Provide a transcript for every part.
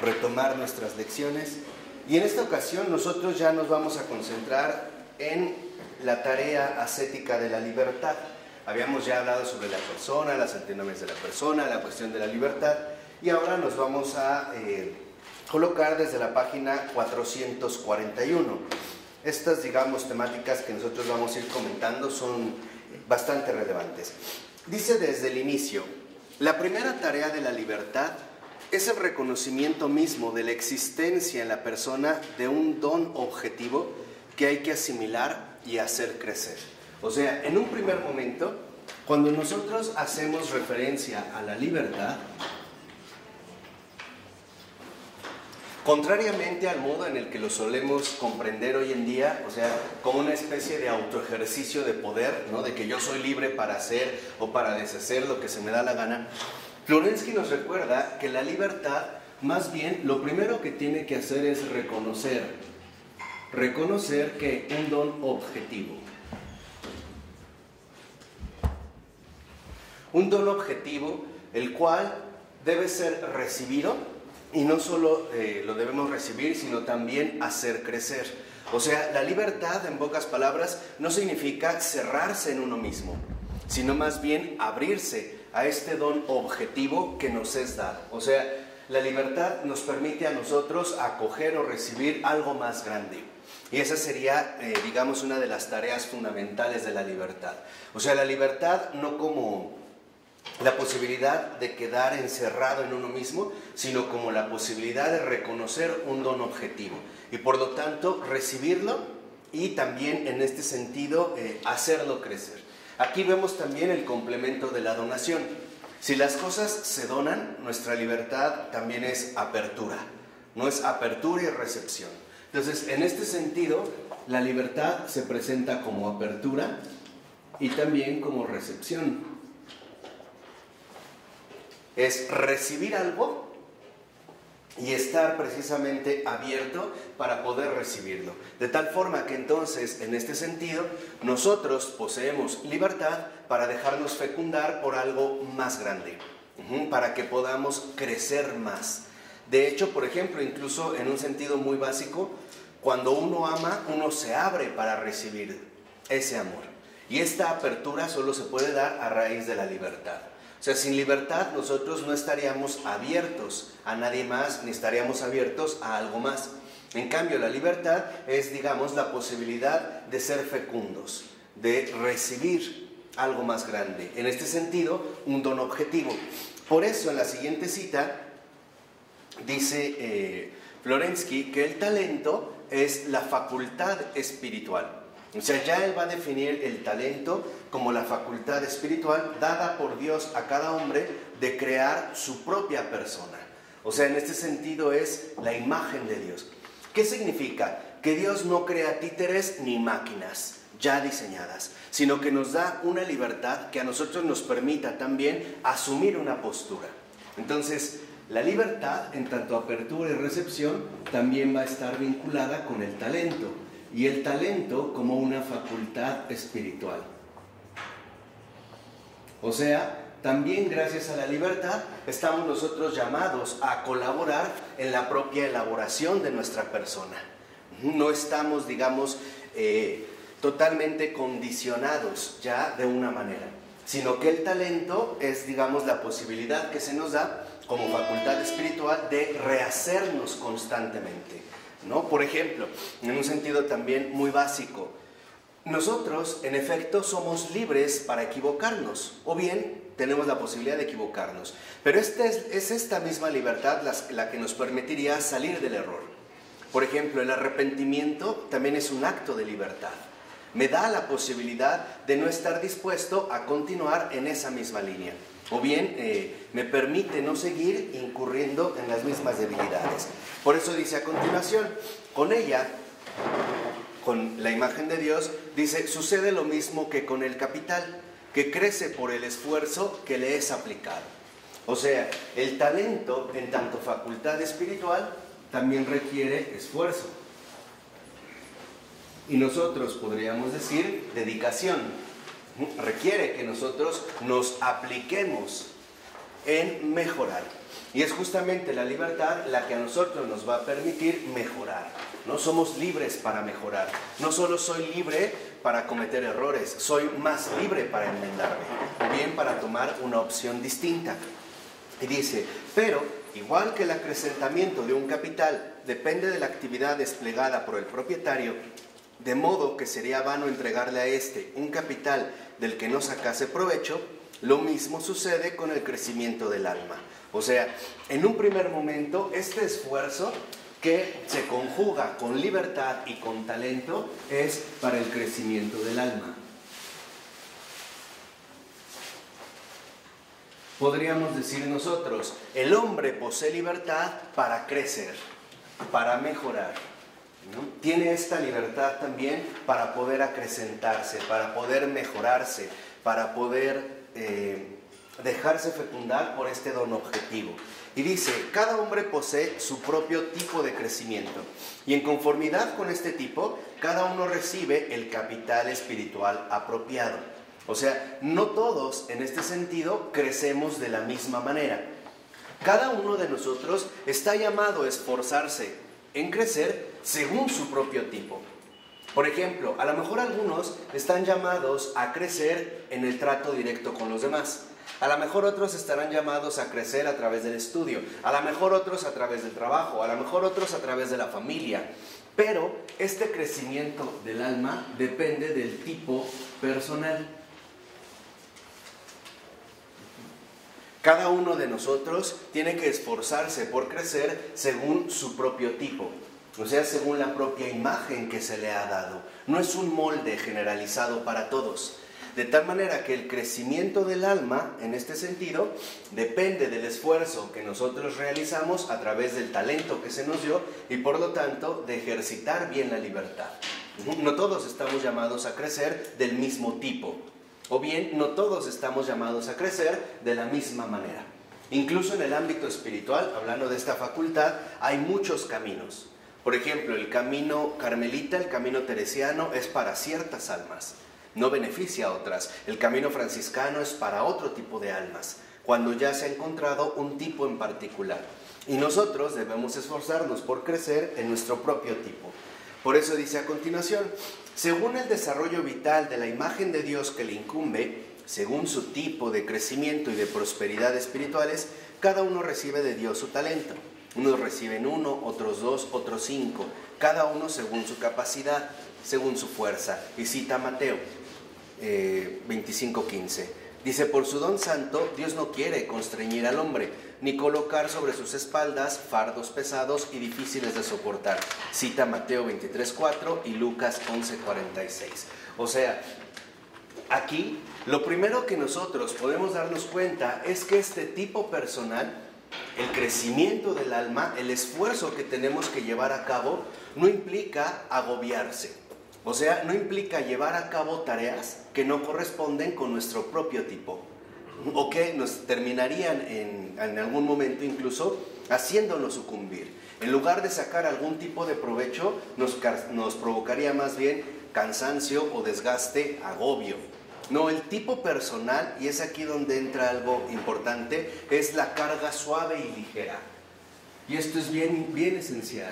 retomar nuestras lecciones. Y en esta ocasión nosotros ya nos vamos a concentrar en la tarea ascética de la libertad. Habíamos ya hablado sobre la persona, las antinomias de la persona, la cuestión de la libertad, y ahora nos vamos a colocar desde la página 441. Estas, digamos, temáticas que nosotros vamos a ir comentando son bastante relevantes. Dice desde el inicio: la primera tarea de la libertad es el reconocimiento mismo de la existencia en la persona de un don objetivo que hay que asimilar y hacer crecer. O sea, en un primer momento, cuando nosotros hacemos referencia a la libertad, contrariamente al modo en el que lo solemos comprender hoy en día, o sea, como una especie de autoejercicio de poder, ¿no? De que yo soy libre para hacer o para deshacer lo que se me da la gana, Florensky nos recuerda que la libertad, más bien, lo primero que tiene que hacer es reconocer que un don objetivo. Un don objetivo, el cual debe ser recibido, y no solo lo debemos recibir, sino también hacer crecer. O sea, la libertad, en pocas palabras, no significa cerrarse en uno mismo, sino más bien abrirse a este don objetivo que nos es dado. O sea, la libertad nos permite a nosotros acoger o recibir algo más grande. Y esa sería, digamos, una de las tareas fundamentales de la libertad. O sea, la libertad no como la posibilidad de quedar encerrado en uno mismo, sino como la posibilidad de reconocer un don objetivo y por lo tanto recibirlo y también en este sentido hacerlo crecer. Aquí vemos también el complemento de la donación. Si las cosas se donan, nuestra libertad también es apertura, no es apertura y recepción. Entonces, en este sentido, la libertad se presenta como apertura y también como recepción. Es recibir algo y estar precisamente abierto para poder recibirlo. De tal forma que entonces, en este sentido, nosotros poseemos libertad para dejarnos fecundar por algo más grande, para que podamos crecer más. De hecho, por ejemplo, incluso en un sentido muy básico, cuando uno ama, uno se abre para recibir ese amor. Y esta apertura solo se puede dar a raíz de la libertad. O sea, sin libertad nosotros no estaríamos abiertos a nadie más, ni estaríamos abiertos a algo más. En cambio, la libertad es, digamos, la posibilidad de ser fecundos, de recibir algo más grande. En este sentido, un don objetivo. Por eso, en la siguiente cita, dice Florensky que el talento es la facultad espiritual. O sea, ya él va a definir el talento como la facultad espiritual dada por Dios a cada hombre de crear su propia persona. O sea, en este sentido es la imagen de Dios. ¿Qué significa? Que Dios no crea títeres ni máquinas ya diseñadas, sino que nos da una libertad que a nosotros nos permita también asumir una postura. Entonces, la libertad, en tanto apertura y recepción, también va a estar vinculada con el talento. Y el talento como una facultad espiritual. O sea, también gracias a la libertad estamos nosotros llamados a colaborar en la propia elaboración de nuestra persona. No estamos, digamos, totalmente condicionados ya de una manera, sino que el talento es, digamos, la posibilidad que se nos da como facultad espiritual de rehacernos constantemente, ¿no? Por ejemplo, en un sentido también muy básico, nosotros en efecto somos libres para equivocarnos, o bien tenemos la posibilidad de equivocarnos, pero es esta misma libertad la que nos permitiría salir del error. Por ejemplo, el arrepentimiento también es un acto de libertad. Me da la posibilidad de no estar dispuesto a continuar en esa misma línea. O bien me permite no seguir incurriendo en las mismas debilidades. Por eso dice a continuación, con ella, con la imagen de Dios, dice, sucede lo mismo que con el capital, que crece por el esfuerzo que le es aplicado. O sea, el talento, en tanto facultad espiritual, también requiere esfuerzo. Y nosotros podríamos decir dedicación. Requiere que nosotros nos apliquemos en mejorar. Y es justamente la libertad la que a nosotros nos va a permitir mejorar. No somos libres para mejorar. No solo soy libre para cometer errores, soy más libre para enmendarme, o bien para tomar una opción distinta. Y dice, pero igual que el acrecentamiento de un capital depende de la actividad desplegada por el propietario, de modo que sería vano entregarle a éste un capital del que no sacase provecho, lo mismo sucede con el crecimiento del alma. O sea, en un primer momento, este esfuerzo que se conjuga con libertad y con talento es para el crecimiento del alma. Podríamos decir nosotros, el hombre posee libertad para crecer, para mejorar, ¿no? Tiene esta libertad también para poder acrecentarse, para poder mejorarse, para poder dejarse fecundar por este don objetivo. Y dice, cada hombre posee su propio tipo de crecimiento. Y en conformidad con este tipo, cada uno recibe el capital espiritual apropiado. O sea, no todos en este sentido crecemos de la misma manera. Cada uno de nosotros está llamado a esforzarse en crecer según su propio tipo. Por ejemplo, a lo mejor algunos están llamados a crecer en el trato directo con los demás. A lo mejor otros estarán llamados a crecer a través del estudio, a lo mejor otros a través del trabajo, a lo mejor otros a través de la familia. Pero este crecimiento del alma depende del tipo personal. Cada uno de nosotros tiene que esforzarse por crecer según su propio tipo, o sea, según la propia imagen que se le ha dado. No es un molde generalizado para todos. De tal manera que el crecimiento del alma, en este sentido, depende del esfuerzo que nosotros realizamos a través del talento que se nos dio y por lo tanto de ejercitar bien la libertad. No todos estamos llamados a crecer del mismo tipo, o bien no todos estamos llamados a crecer de la misma manera. Incluso en el ámbito espiritual, hablando de esta facultad, hay muchos caminos. Por ejemplo, el camino carmelita, el camino teresiano es para ciertas almas. No beneficia a otras. El camino franciscano es para otro tipo de almas, cuando ya se ha encontrado un tipo en particular. Y nosotros debemos esforzarnos por crecer en nuestro propio tipo. Por eso dice a continuación, según el desarrollo vital de la imagen de Dios que le incumbe, según su tipo de crecimiento y de prosperidad espirituales, cada uno recibe de Dios su talento. Unos reciben 1, otros 2, otros 5, cada uno según su capacidad, según su fuerza. Y cita Mateo 25:15. Dice, por su don santo, Dios no quiere constreñir al hombre, ni colocar sobre sus espaldas fardos pesados y difíciles de soportar. Cita Mateo 23:4 y Lucas 11:46. O sea, aquí lo primero que nosotros podemos darnos cuenta es que este tipo personal, el crecimiento del alma, el esfuerzo que tenemos que llevar a cabo, no implica agobiarse. O sea, no implica llevar a cabo tareas que no corresponden con nuestro propio tipo, o que nos terminarían en algún momento incluso haciéndonos sucumbir. En lugar de sacar algún tipo de provecho, nos provocaría más bien cansancio o desgaste, agobio. No, el tipo personal, y es aquí donde entra algo importante, es la carga suave y ligera. Y esto es bien esencial,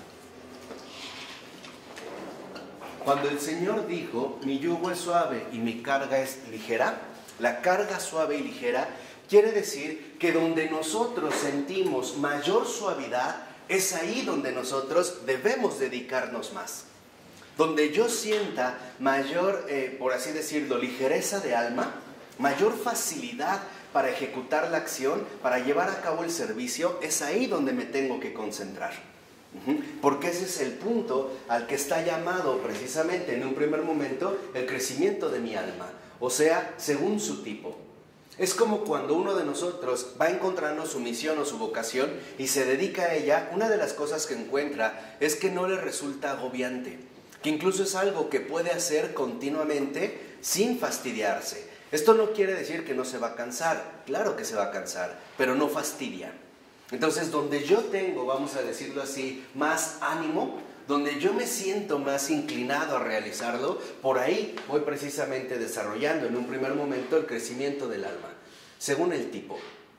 Cuando el Señor dijo, mi yugo es suave y mi carga es ligera, la carga suave y ligera quiere decir que donde nosotros sentimos mayor suavidad, es ahí donde nosotros debemos dedicarnos más. Donde yo sienta mayor, por así decirlo, ligereza de alma, mayor facilidad para ejecutar la acción, para llevar a cabo el servicio, es ahí donde me tengo que concentrar. Porque ese es el punto al que está llamado precisamente en un primer momento el crecimiento de mi alma, o sea, según su tipo. Es como cuando uno de nosotros va encontrando su misión o su vocación y se dedica a ella, una de las cosas que encuentra es que no le resulta agobiante, que incluso es algo que puede hacer continuamente sin fastidiarse. Esto no quiere decir que no se va a cansar, claro que se va a cansar, pero no fastidia. Entonces, donde yo tengo, vamos a decirlo así, más ánimo, donde yo me siento más inclinado a realizarlo, por ahí voy precisamente desarrollando en un primer momento el crecimiento del alma, según el tipo.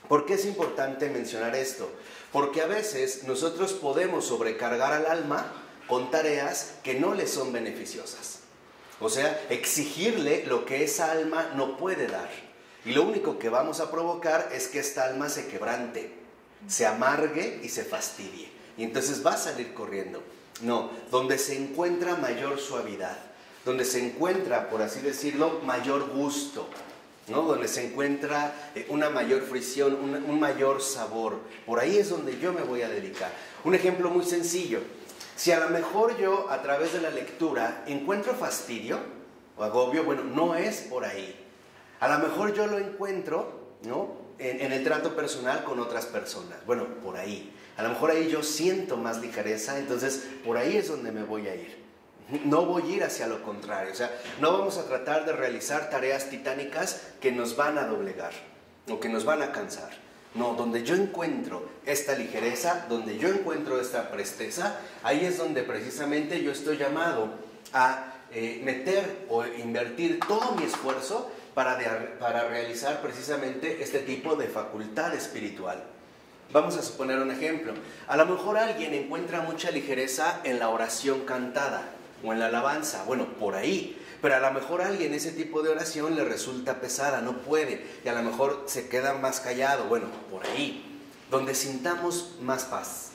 ¿Por qué es importante mencionar esto? Porque a veces nosotros podemos sobrecargar al alma con tareas que no le son beneficiosas. O sea, exigirle lo que esa alma no puede dar. Y lo único que vamos a provocar es que esta alma se quebrante, se amargue y se fastidie. Y entonces va a salir corriendo. No, donde se encuentra mayor suavidad, donde se encuentra, por así decirlo, mayor gusto, ¿no? Donde se encuentra una mayor fricción, un mayor sabor. Por ahí es donde yo me voy a dedicar. Un ejemplo muy sencillo. Si a lo mejor yo a través de la lectura encuentro fastidio o agobio, bueno, no es por ahí. A lo mejor yo lo encuentro, ¿no?, en el trato personal con otras personas. Bueno, por ahí. A lo mejor ahí yo siento más ligereza, entonces por ahí es donde me voy a ir. No voy a ir hacia lo contrario. O sea, no vamos a tratar de realizar tareas titánicas que nos van a doblegar o que nos van a cansar. No, donde yo encuentro esta ligereza, donde yo encuentro esta presteza, ahí es donde precisamente yo estoy llamado a meter o invertir todo mi esfuerzo para realizar precisamente este tipo de facultad espiritual. Vamos a suponer un ejemplo. A lo mejor alguien encuentra mucha ligereza en la oración cantada o en la alabanza, bueno, por ahí. Pero a lo mejor a alguien ese tipo de oración le resulta pesada, no puede, y a lo mejor se queda más callado, bueno, por ahí. Donde sintamos más paz.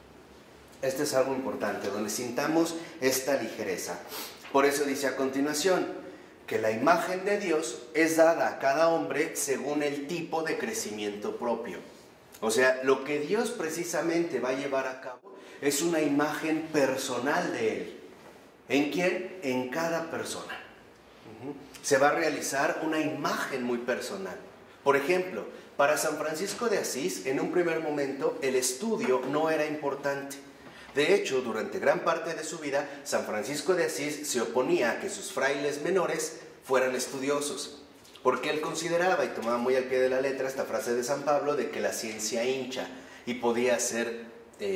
Esto es algo importante, donde sintamos esta ligereza. Por eso dice a continuación, que la imagen de Dios es dada a cada hombre según el tipo de crecimiento propio. O sea, lo que Dios precisamente va a llevar a cabo es una imagen personal de Él. ¿En quién? En cada persona. Se va a realizar una imagen muy personal. Por ejemplo, para San Francisco de Asís, en un primer momento, el estudio no era importante. De hecho, durante gran parte de su vida, San Francisco de Asís se oponía a que sus frailes menores fueran estudiosos, porque él consideraba, y tomaba muy al pie de la letra esta frase de San Pablo, de que la ciencia hincha y podía ser,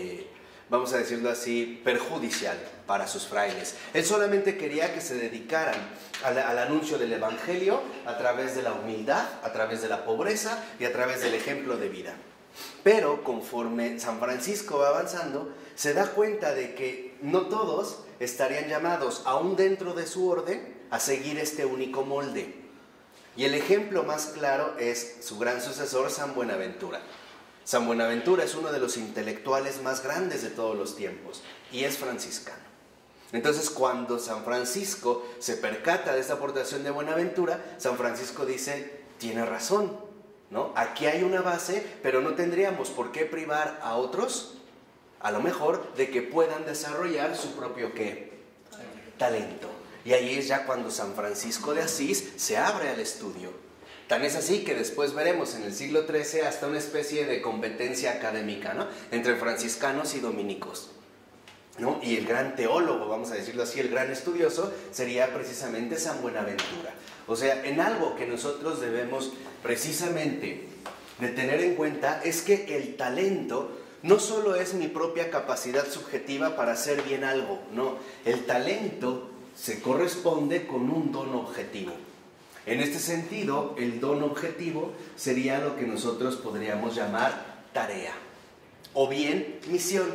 vamos a decirlo así, perjudicial para sus frailes. Él solamente quería que se dedicaran al anuncio del Evangelio a través de la humildad, a través de la pobreza y a través del ejemplo de vida. Pero conforme San Francisco va avanzando, se da cuenta de que no todos estarían llamados, aún dentro de su orden, a seguir este único molde. Y el ejemplo más claro es su gran sucesor, San Buenaventura. San Buenaventura es uno de los intelectuales más grandes de todos los tiempos y es franciscano. Entonces, cuando San Francisco se percata de esta aportación de Buenaventura, San Francisco dice, tiene razón, ¿no? Aquí hay una base, pero no tendríamos por qué privar a otros, a lo mejor, de que puedan desarrollar su propio ¿qué? Talento. Y ahí es ya cuando San Francisco de Asís se abre al estudio. Tan es así que después veremos en el siglo XIII hasta una especie de competencia académica, ¿no?, entre franciscanos y dominicos, ¿no? Y el gran teólogo, vamos a decirlo así, el gran estudioso, sería precisamente San Buenaventura. O sea, en algo que nosotros debemos precisamente de tener en cuenta es que el talento no solo es mi propia capacidad subjetiva para hacer bien algo, no, el talento se corresponde con un don objetivo. En este sentido, el don objetivo sería lo que nosotros podríamos llamar tarea o bien misión.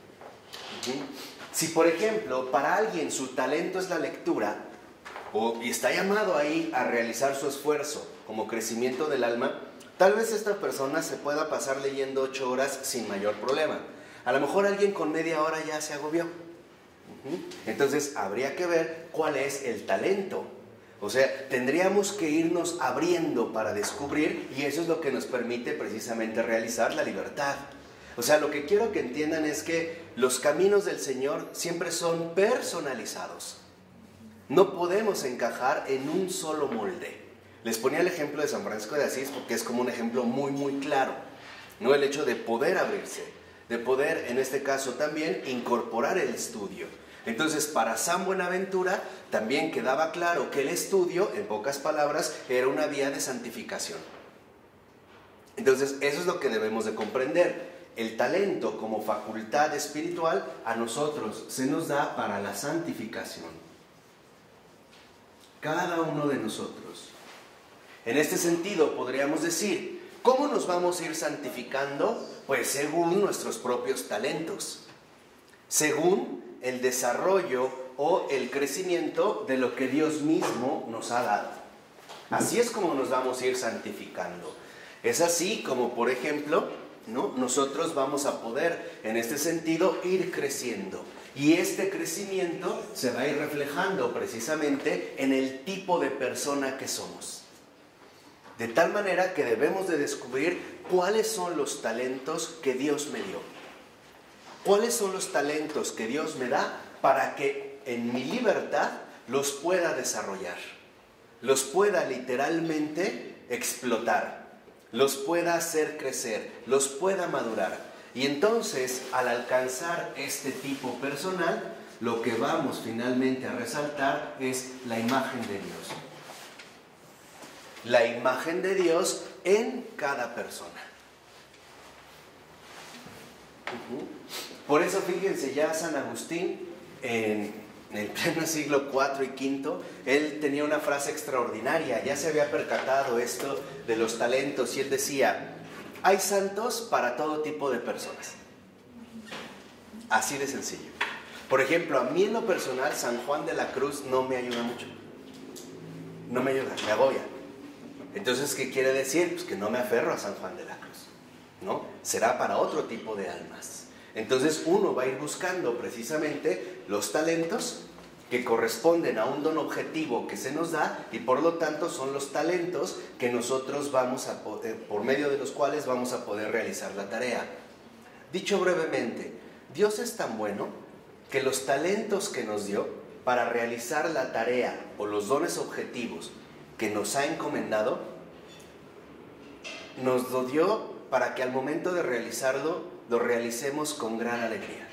Si, por ejemplo, para alguien su talento es la lectura y está llamado ahí a realizar su esfuerzo como crecimiento del alma, tal vez esta persona se pueda pasar leyendo 8 horas sin mayor problema. A lo mejor alguien con media hora ya se agobió. Entonces habría que ver cuál es el talento. O sea, tendríamos que irnos abriendo para descubrir, y eso es lo que nos permite precisamente realizar la libertad. O sea, lo que quiero que entiendan es que los caminos del Señor siempre son personalizados. No podemos encajar en un solo molde. Les ponía el ejemplo de San Francisco de Asís porque es como un ejemplo muy, muy claro, ¿no? El hecho de poder abrirse, de poder, en este caso también, incorporar el estudio. Entonces, para San Buenaventura también quedaba claro que el estudio, en pocas palabras, era una vía de santificación. Entonces, eso es lo que debemos de comprender. El talento como facultad espiritual a nosotros se nos da para la santificación. Cada uno de nosotros. En este sentido, podríamos decir ¿Cómo nos vamos a ir santificando? Pues según nuestros propios talentos, según el desarrollo o el crecimiento de lo que Dios mismo nos ha dado. Así es como nos vamos a ir santificando. Es así como, por ejemplo, ¿no?, nosotros vamos a poder, en este sentido, ir creciendo. Y este crecimiento se va a ir reflejando precisamente en el tipo de persona que somos. De tal manera que debemos de descubrir cuáles son los talentos que Dios me dio. ¿Cuáles son los talentos que Dios me da para que en mi libertad los pueda desarrollar? Los pueda literalmente explotar, los pueda hacer crecer, los pueda madurar. Y entonces, al alcanzar este tipo personal, lo que vamos finalmente a resaltar es la imagen de Dios. La imagen de Dios en cada persona. Por eso, fíjense, ya San Agustín, en el pleno siglo IV y V, él tenía una frase extraordinaria. Ya se había percatado esto de los talentos y él decía: hay santos para todo tipo de personas. Así de sencillo. Por ejemplo, a mí en lo personal, San Juan de la Cruz no me ayuda mucho. No me ayuda, me agobia. Entonces, ¿qué quiere decir? Pues que no me aferro a San Juan de la Cruz, ¿no? Será para otro tipo de almas. Entonces, uno va a ir buscando precisamente los talentos que corresponden a un don objetivo que se nos da, y por lo tanto son los talentos que nosotros vamos a poder, por medio de los cuales vamos a poder realizar la tarea. Dicho brevemente, Dios es tan bueno que los talentos que nos dio para realizar la tarea o los dones objetivos que nos ha encomendado, nos lo dio para que al momento de realizarlo, lo realicemos con gran alegría.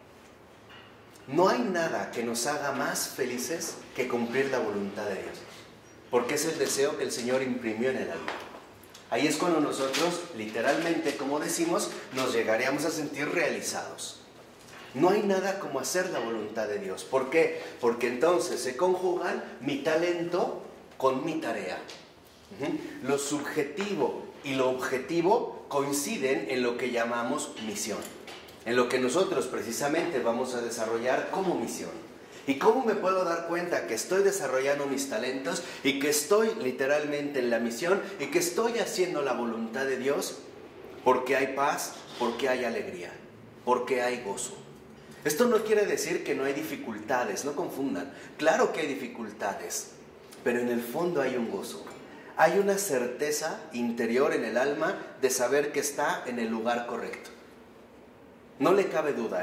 No hay nada que nos haga más felices que cumplir la voluntad de Dios, porque es el deseo que el Señor imprimió en el alma. Ahí es cuando nosotros, literalmente, como decimos, nos llegaríamos a sentir realizados. No hay nada como hacer la voluntad de Dios. ¿Por qué? Porque entonces se conjugan mi talento con mi tarea. Lo subjetivo y lo objetivo coinciden en lo que llamamos misión, en lo que nosotros precisamente vamos a desarrollar como misión. ¿Y cómo me puedo dar cuenta que estoy desarrollando mis talentos y que estoy literalmente en la misión y que estoy haciendo la voluntad de Dios? Porque hay paz, porque hay alegría, porque hay gozo. Esto no quiere decir que no hay dificultades, no confundan. Claro que hay dificultades, pero en el fondo hay un gozo. Hay una certeza interior en el alma de saber que está en el lugar correcto. No le cabe duda,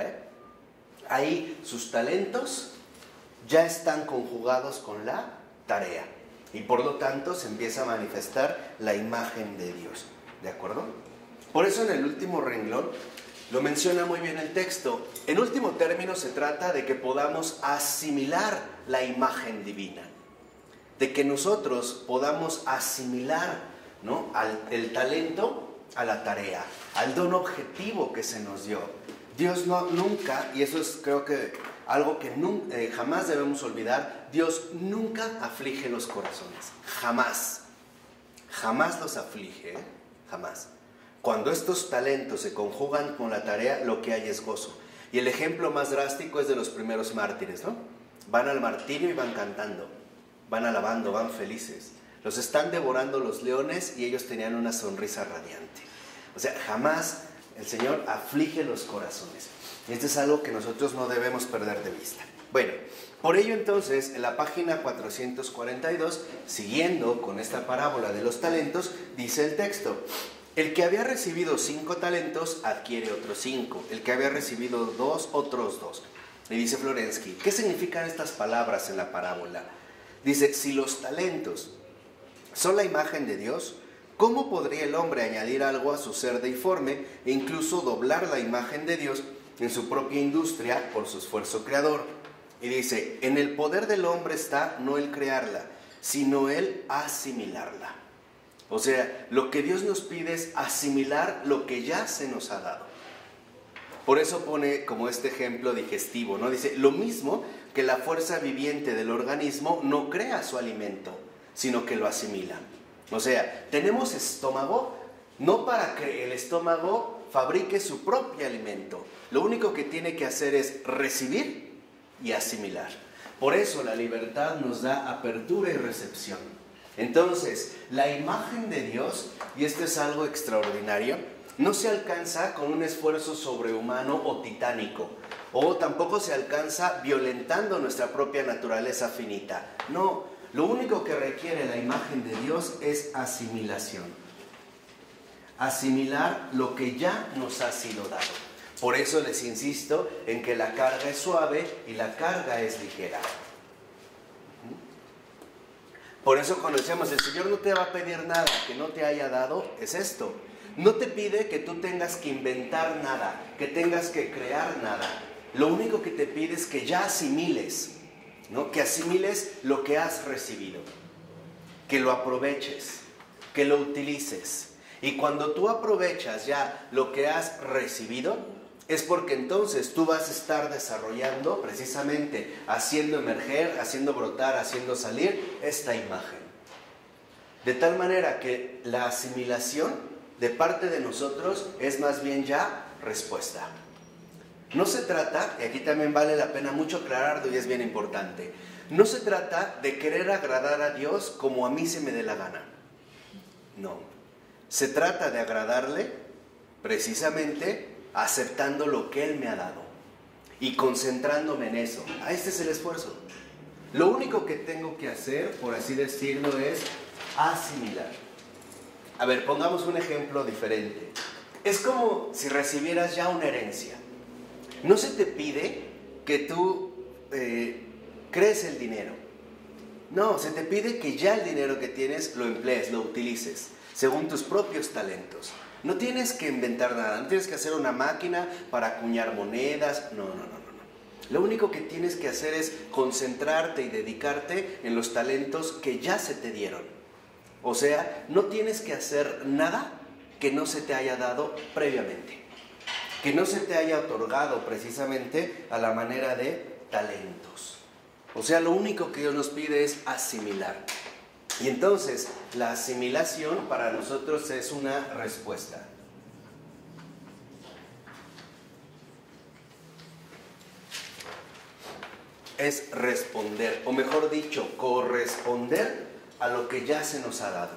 Ahí sus talentos ya están conjugados con la tarea. Y por lo tanto se empieza a manifestar la imagen de Dios. ¿De acuerdo? Por eso en el último renglón lo menciona muy bien el texto. En último término se trata de que podamos asimilar la imagen divina. De que nosotros podamos asimilar, ¿no?, el talento a la tarea, al don objetivo que se nos dio. Dios nunca, y eso es creo que algo que jamás debemos olvidar, Dios nunca aflige los corazones, jamás, jamás los aflige, jamás. Cuando estos talentos se conjugan con la tarea, lo que hay es gozo. Y el ejemplo más drástico es de los primeros mártires, ¿no? Van al martirio y van cantando, van alabando, van felices. Los están devorando los leones y ellos tenían una sonrisa radiante. O sea, jamás el Señor aflige los corazones. Y esto es algo que nosotros no debemos perder de vista. Bueno, por ello entonces, en la página 442, siguiendo con esta parábola de los talentos, dice el texto: el que había recibido 5 talentos adquiere otros 5. El que había recibido 2, otros 2. Y dice Florensky, ¿qué significan estas palabras en la parábola? Dice, si los talentos son la imagen de Dios, ¿cómo podría el hombre añadir algo a su ser deiforme e incluso doblar la imagen de Dios en su propia industria por su esfuerzo creador? Y dice, en el poder del hombre está no el crearla, sino el asimilarla. O sea, lo que Dios nos pide es asimilar lo que ya se nos ha dado. Por eso pone como este ejemplo digestivo, ¿no? Dice, lo mismo que la fuerza viviente del organismo no crea su alimento, sino que lo asimila. O sea, tenemos estómago no para que el estómago fabrique su propio alimento. Lo único que tiene que hacer es recibir y asimilar. Por eso la libertad nos da apertura y recepción. Entonces, la imagen de Dios, y esto es algo extraordinario, no se alcanza con un esfuerzo sobrehumano o titánico, o tampoco se alcanza violentando nuestra propia naturaleza finita. No, lo único que requiere la imagen de Dios es asimilación. Asimilar lo que ya nos ha sido dado. Por eso les insisto en que la carga es suave y la carga es ligera. Por eso cuando decíamos, el Señor no te va a pedir nada que no te haya dado, es esto. No te pide que tú tengas que inventar nada, que tengas que crear nada. Lo único que te pide es que ya asimiles, ¿no? Que asimiles lo que has recibido, que lo aproveches, que lo utilices. Y cuando tú aprovechas ya lo que has recibido, es porque entonces tú vas a estar desarrollando, precisamente haciendo emerger, haciendo brotar, haciendo salir esta imagen. De tal manera que la asimilación de parte de nosotros es más bien ya respuesta. No se trata, y aquí también vale la pena mucho aclararlo y es bien importante, no se trata de querer agradar a Dios como a mí se me dé la gana. No. Se trata de agradarle precisamente aceptando lo que Él me ha dado y concentrándome en eso. Este es el esfuerzo. Lo único que tengo que hacer, por así decirlo, es asimilar. A ver, pongamos un ejemplo diferente. Es como si recibieras ya una herencia. No se te pide que tú crees el dinero. No, se te pide que ya el dinero que tienes lo emplees, lo utilices, según tus propios talentos. No tienes que inventar nada, no tienes que hacer una máquina para acuñar monedas, no. Lo único que tienes que hacer es concentrarte y dedicarte en los talentos que ya se te dieron. O sea, no tienes que hacer nada que no se te haya dado previamente, que no se te haya otorgado precisamente a la manera de talentos. O sea, lo único que Dios nos pide es asimilar. Y entonces, la asimilación para nosotros es una respuesta. Es responder, o mejor dicho, corresponder a lo que ya se nos ha dado.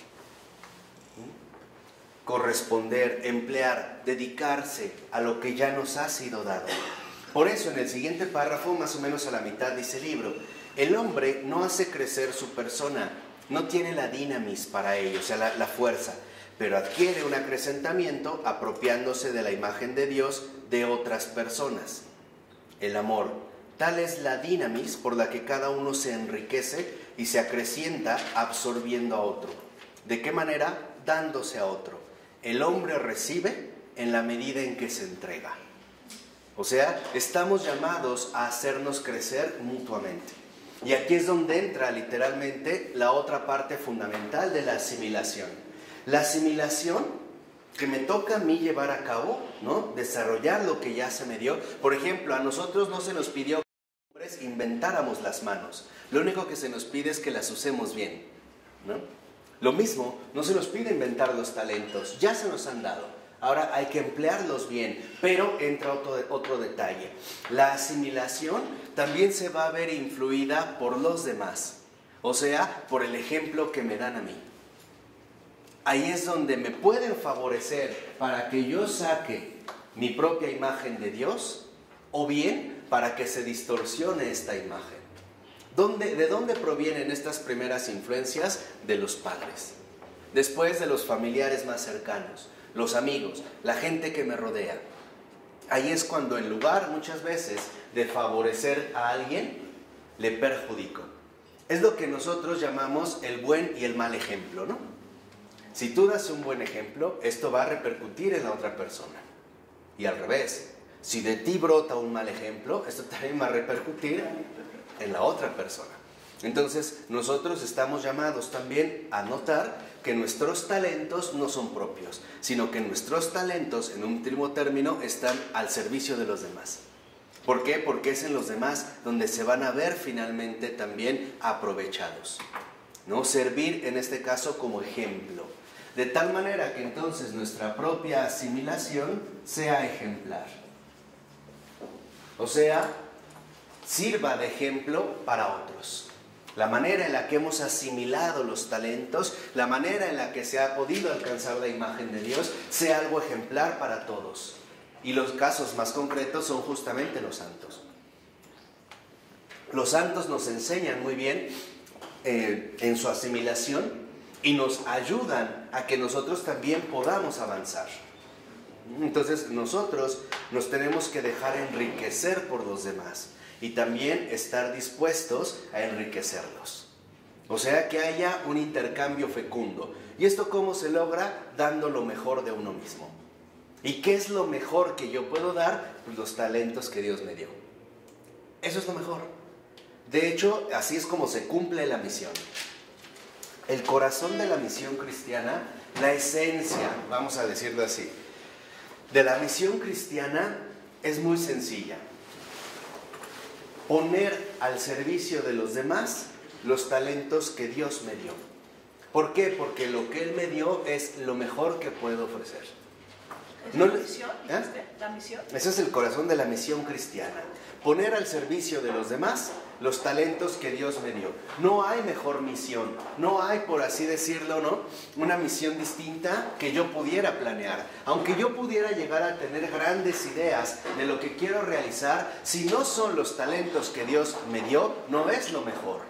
Corresponder, emplear, dedicarse a lo que ya nos ha sido dado. Por eso en el siguiente párrafo, más o menos a la mitad, dice el libro: el hombre no hace crecer su persona, no tiene la dinamis para ello, o sea, la fuerza, pero adquiere un acrecentamiento apropiándose de la imagen de Dios de otras personas. El amor, tal es la dinamis por la que cada uno se enriquece y se acrecienta absorbiendo a otro. ¿De qué manera? Dándose a otro. El hombre recibe en la medida en que se entrega. O sea, estamos llamados a hacernos crecer mutuamente. Y aquí es donde entra literalmente la otra parte fundamental de la asimilación. La asimilación que me toca a mí llevar a cabo, ¿no? Desarrollar lo que ya se me dio. Por ejemplo, a nosotros no se nos pidió que hombres inventáramos las manos. Lo único que se nos pide es que las usemos bien, ¿no? Lo mismo, no se nos pide inventar los talentos, ya se nos han dado. Ahora hay que emplearlos bien, pero entra otro detalle. La asimilación también se va a ver influida por los demás, o sea, por el ejemplo que me dan a mí. Ahí es donde me pueden favorecer para que yo saque mi propia imagen de Dios, o bien para que se distorsione esta imagen. ¿De dónde provienen estas primeras influencias? De los padres. Después de los familiares más cercanos, los amigos, la gente que me rodea. Ahí es cuando en lugar muchas veces de favorecer a alguien, le perjudico. Es lo que nosotros llamamos el buen y el mal ejemplo, ¿no? Si tú das un buen ejemplo, esto va a repercutir en la otra persona. Y al revés, si de ti brota un mal ejemplo, esto también va a repercutir en la otra persona. Entonces, nosotros estamos llamados también a notar que nuestros talentos no son propios, sino que nuestros talentos, en último término, están al servicio de los demás. ¿Por qué? Porque es en los demás donde se van a ver finalmente también aprovechados, ¿no? Servir en este caso como ejemplo. de tal manera que entonces nuestra propia asimilación sea ejemplar. O sea, sirva de ejemplo para otros. La manera en la que hemos asimilado los talentos, la manera en la que se ha podido alcanzar la imagen de Dios, sea algo ejemplar para todos. Y los casos más concretos son justamente los santos. Los santos nos enseñan muy bien en su asimilación y nos ayudan a que nosotros también podamos avanzar. Entonces nosotros nos tenemos que dejar enriquecer por los demás y también estar dispuestos a enriquecerlos. O sea, que haya un intercambio fecundo. ¿Y esto cómo se logra? Dando lo mejor de uno mismo. ¿Y qué es lo mejor que yo puedo dar? Pues los talentos que Dios me dio. Eso es lo mejor. De hecho, así es como se cumple la misión. El corazón de la misión cristiana, la esencia, vamos a decirlo así, de la misión cristiana es muy sencilla. Poner al servicio de los demás los talentos que Dios me dio. ¿Por qué? Porque lo que Él me dio es lo mejor que puedo ofrecer. ¿Es la misión? ¿La misión? Ese es el corazón de la misión cristiana. Poner al servicio de los demás los talentos que Dios me dio. No hay mejor misión, no hay, por así decirlo, ¿no?, una misión distinta que yo pudiera planear. Aunque yo pudiera llegar a tener grandes ideas de lo que quiero realizar, si no son los talentos que Dios me dio, no es lo mejor.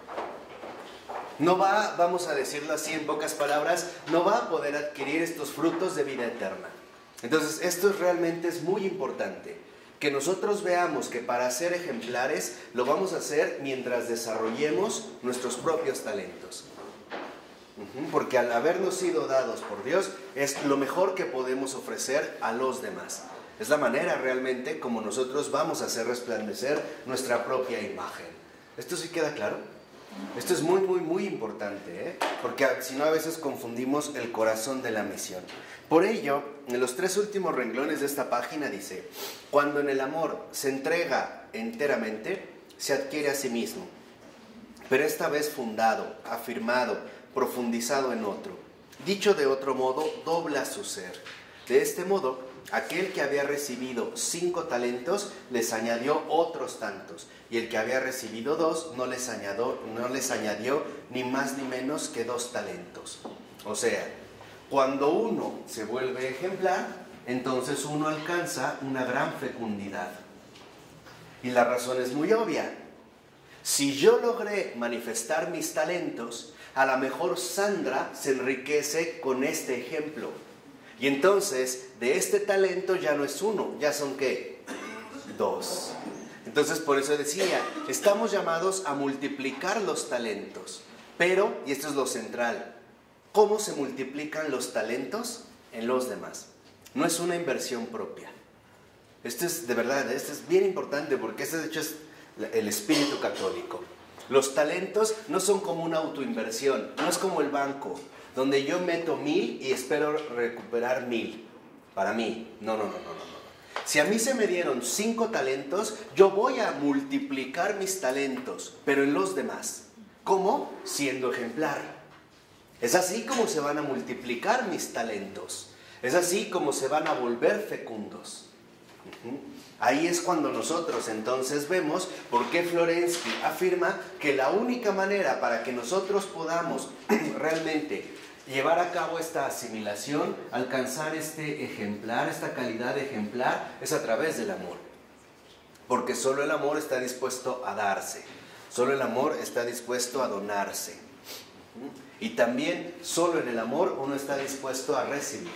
No va, vamos a decirlo así en pocas palabras, no va a poder adquirir estos frutos de vida eterna. Entonces, esto realmente es muy importante. Que nosotros veamos que para ser ejemplares lo vamos a hacer mientras desarrollemos nuestros propios talentos. Porque al habernos sido dados por Dios es lo mejor que podemos ofrecer a los demás. Es la manera realmente como nosotros vamos a hacer resplandecer nuestra propia imagen. ¿Esto sí queda claro? Esto es muy, muy, muy importante, porque si no a veces confundimos el corazón de la misión. Por ello, en los 3 últimos renglones de esta página dice: cuando en el amor se entrega enteramente, se adquiere a sí mismo, pero esta vez fundado, afirmado, profundizado en otro. Dicho de otro modo, dobla su ser. De este modo, aquel que había recibido 5 talentos les añadió otros tantos, y el que había recibido 2 no les añadió ni más ni menos que 2 talentos. O sea, cuando uno se vuelve ejemplar, entonces uno alcanza una gran fecundidad. Y la razón es muy obvia. Si yo logré manifestar mis talentos, a lo mejor Sandra se enriquece con este ejemplo. Y entonces, de este talento ya no es 1, ya son ¿qué? 2. Entonces, por eso decía, estamos llamados a multiplicar los talentos. Pero, y esto es lo central, ¿cómo se multiplican los talentos? En los demás. No es una inversión propia. Esto es, de verdad, esto es bien importante porque este de hecho es el espíritu católico. Los talentos no son como una autoinversión, no es como el banco, donde yo meto 1000 y espero recuperar 1000 para mí. No. Si a mí se me dieron 5 talentos, yo voy a multiplicar mis talentos, pero en los demás. ¿Cómo? Siendo ejemplar. Es así como se van a multiplicar mis talentos. Es así como se van a volver fecundos. Ahí es cuando nosotros entonces vemos por qué Florensky afirma que la única manera para que nosotros podamos realmente llevar a cabo esta asimilación, alcanzar este ejemplar, esta calidad ejemplar, es a través del amor. Porque solo el amor está dispuesto a darse, solo el amor está dispuesto a donarse. Y también solo en el amor uno está dispuesto a recibir.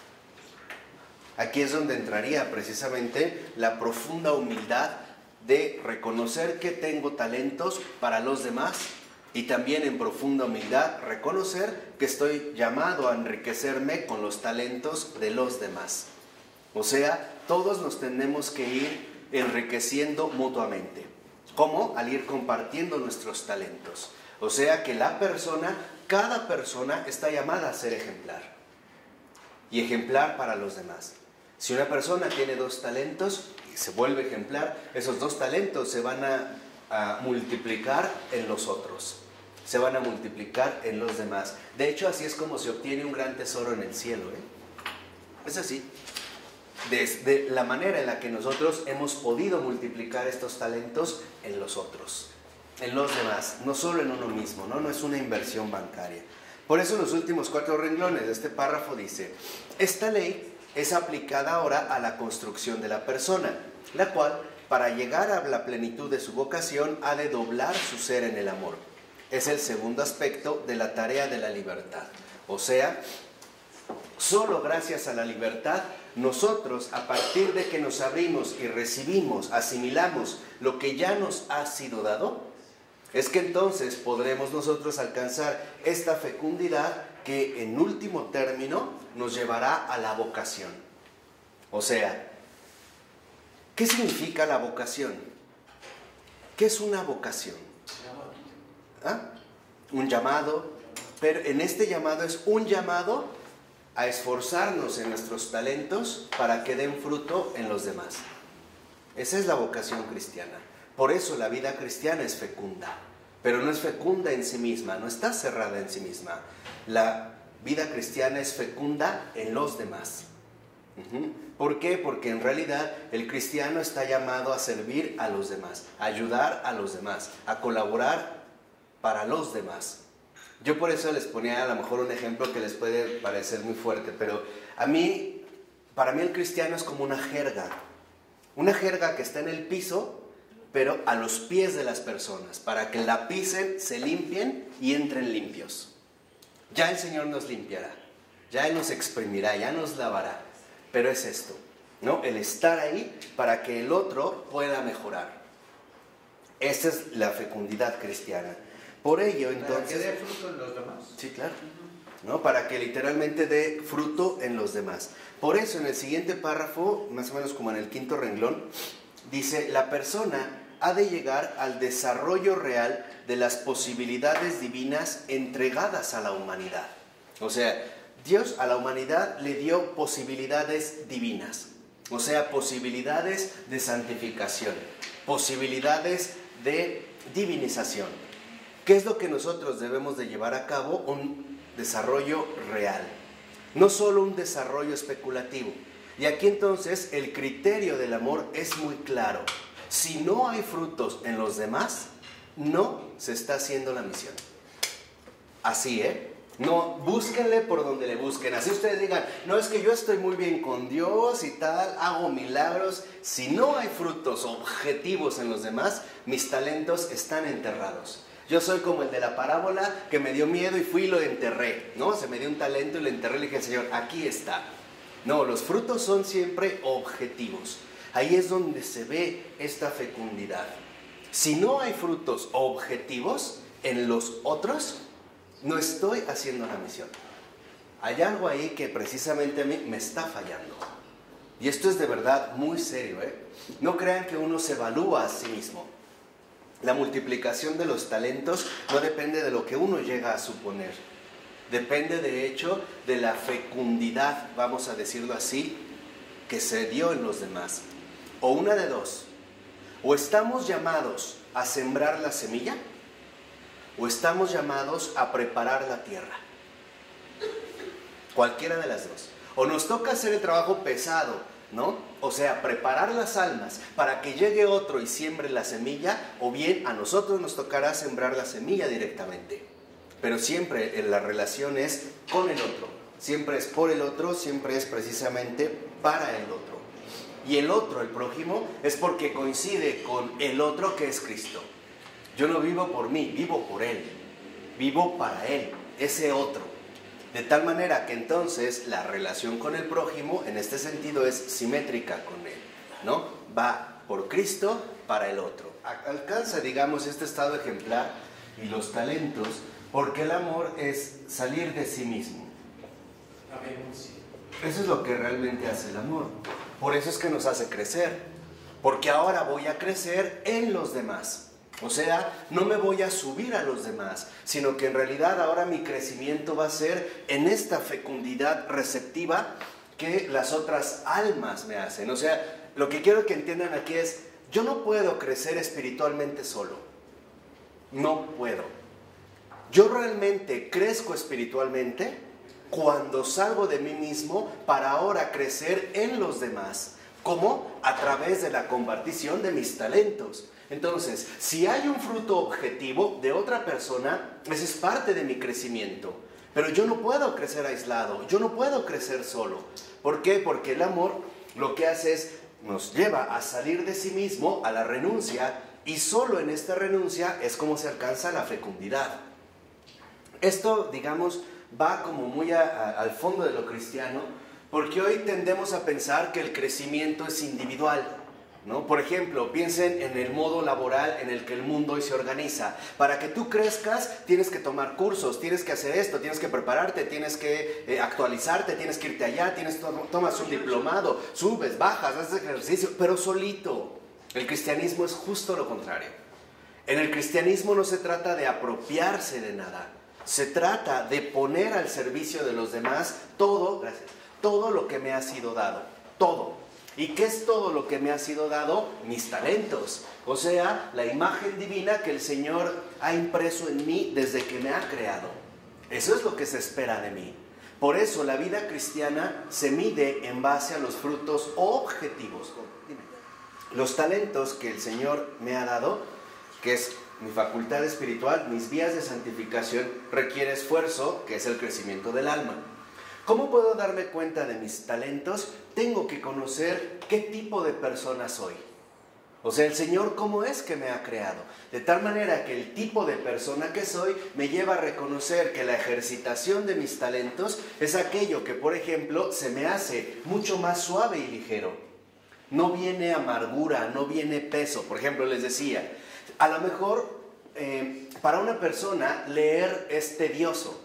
Aquí es donde entraría precisamente la profunda humildad de reconocer que tengo talentos para los demás y también en profunda humildad reconocer que estoy llamado a enriquecerme con los talentos de los demás. O sea, todos nos tenemos que ir enriqueciendo mutuamente. ¿Cómo? Al ir compartiendo nuestros talentos. O sea que cada persona está llamada a ser ejemplar. Y ejemplar para los demás. Si una persona tiene 2 talentos y se vuelve ejemplar, esos 2 talentos se van a multiplicar en los otros. se van a multiplicar en los demás. De hecho, así es como se obtiene un gran tesoro en el cielo, Es así. De la manera en la que nosotros hemos podido multiplicar estos talentos en los otros, en los demás, no solo en uno mismo, no es una inversión bancaria. Por eso en los últimos 4 renglones de este párrafo dice: esta ley es aplicada ahora a la construcción de la persona, la cual, para llegar a la plenitud de su vocación, ha de doblar su ser en el amor. Es el segundo aspecto de la tarea de la libertad. O sea, solo gracias a la libertad, nosotros, a partir de que nos abrimos y recibimos, asimilamos lo que ya nos ha sido dado, es que entonces podremos nosotros alcanzar esta fecundidad que en último término nos llevará a la vocación. O sea, ¿qué significa la vocación? ¿Qué es una vocación? Un llamado, pero en este llamado es un llamado a esforzarnos en nuestros talentos para que den fruto en los demás. Esa es la vocación cristiana. Por eso la vida cristiana es fecunda, pero no es fecunda en sí misma, no está cerrada en sí misma. La vida cristiana es fecunda en los demás. ¿Por qué? Porque en realidad el cristiano está llamado a servir a los demás, a ayudar a los demás, a colaborar para los demás. Yo por eso les ponía a lo mejor un ejemplo que les puede parecer muy fuerte, pero para mí el cristiano es como una jerga que está en el piso, pero a los pies de las personas, para que la pisen, se limpien y entren limpios. Ya el Señor nos limpiará, ya Él nos exprimirá, ya nos lavará, pero es esto, ¿no? El estar ahí para que el otro pueda mejorar. Esta es la fecundidad cristiana. Por ello, entonces... ¿Para que dé fruto en los demás? Sí, claro. ¿No? Para que literalmente dé fruto en los demás. Por eso, en el siguiente párrafo, más o menos como en el 5.º renglón, dice: la persona ha de llegar al desarrollo real de las posibilidades divinas entregadas a la humanidad. O sea, Dios a la humanidad le dio posibilidades divinas. O sea, posibilidades de santificación, posibilidades de divinización. ¿Qué es lo que nosotros debemos de llevar a cabo? Un desarrollo real, no solo un desarrollo especulativo. Y aquí entonces el criterio del amor es muy claro. Si no hay frutos en los demás, no se está haciendo la misión. Así, No, búsquenle por donde le busquen. Así ustedes digan: no, es que yo estoy muy bien con Dios y tal, hago milagros. Si no hay frutos objetivos en los demás, mis talentos están enterrados. Yo soy como el de la parábola que me dio miedo y fui y lo enterré, ¿no? Se me dio un talento y lo enterré y le dije al Señor: aquí está. No, los frutos son siempre objetivos. Ahí es donde se ve esta fecundidad. Si no hay frutos objetivos en los otros, no estoy haciendo la misión. Hay algo ahí que precisamente a mí me está fallando. Y esto es de verdad muy serio, No crean que uno se evalúa a sí mismo. La multiplicación de los talentos no depende de lo que uno llega a suponer. Depende de hecho de la fecundidad, vamos a decirlo así, que se dio en los demás. O una de dos: o estamos llamados a sembrar la semilla, o estamos llamados a preparar la tierra. Cualquiera de las dos. O nos toca hacer el trabajo pesado, ¿no? O sea, preparar las almas para que llegue otro y siembre la semilla, o bien a nosotros nos tocará sembrar la semilla directamente. Pero siempre la relación es con el otro, siempre es por el otro, siempre es precisamente para el otro. Y el otro, el prójimo, es porque coincide con el otro que es Cristo. Yo no vivo por mí, vivo por Él, vivo para Él, ese otro. De tal manera que entonces la relación con el prójimo en este sentido es simétrica con él, ¿no? Va por Cristo para el otro. Alcanza, digamos, este estado ejemplar y los talentos, porque el amor es salir de sí mismo. Eso es lo que realmente hace el amor. Por eso es que nos hace crecer, porque ahora voy a crecer en los demás. O sea, no me voy a subir a los demás, sino que en realidad ahora mi crecimiento va a ser en esta fecundidad receptiva que las otras almas me hacen. O sea, lo que quiero que entiendan aquí es: yo no puedo crecer espiritualmente solo. No puedo. Yo realmente crezco espiritualmente cuando salgo de mí mismo para ahora crecer en los demás. ¿Cómo? A través de la compartición de mis talentos. Entonces, si hay un fruto objetivo de otra persona, ese es parte de mi crecimiento. Pero yo no puedo crecer aislado, yo no puedo crecer solo. ¿Por qué? Porque el amor lo que hace es, nos lleva a salir de sí mismo, a la renuncia, y solo en esta renuncia es como se alcanza la fecundidad. Esto, digamos, va como muy al fondo de lo cristiano, porque hoy tendemos a pensar que el crecimiento es individual, ¿no? Por ejemplo, piensen en el modo laboral en el que el mundo hoy se organiza. Para que tú crezcas, tienes que tomar cursos, tienes que hacer esto, tienes que prepararte, tienes que actualizarte, tienes que irte allá, tomas un diplomado, subes, bajas, haces ejercicio, pero solito. El cristianismo es justo lo contrario. En el cristianismo no se trata de apropiarse de nada, se trata de poner al servicio de los demás todo lo que me ha sido dado, todo. ¿Y qué es todo lo que me ha sido dado? Mis talentos, o sea, la imagen divina que el Señor ha impreso en mí desde que me ha creado. Eso es lo que se espera de mí. Por eso la vida cristiana se mide en base a los frutos objetivos. Los talentos que el Señor me ha dado, que es mi facultad espiritual, mis vías de santificación, requiere esfuerzo, que es el crecimiento del alma. ¿Cómo puedo darme cuenta de mis talentos? Tengo que conocer qué tipo de persona soy. O sea, el Señor, ¿cómo es que me ha creado? De tal manera que el tipo de persona que soy me lleva a reconocer que la ejercitación de mis talentos es aquello que, por ejemplo, se me hace mucho más suave y ligero. No viene amargura, no viene peso. Por ejemplo, les decía, a lo mejor para una persona leer es tedioso.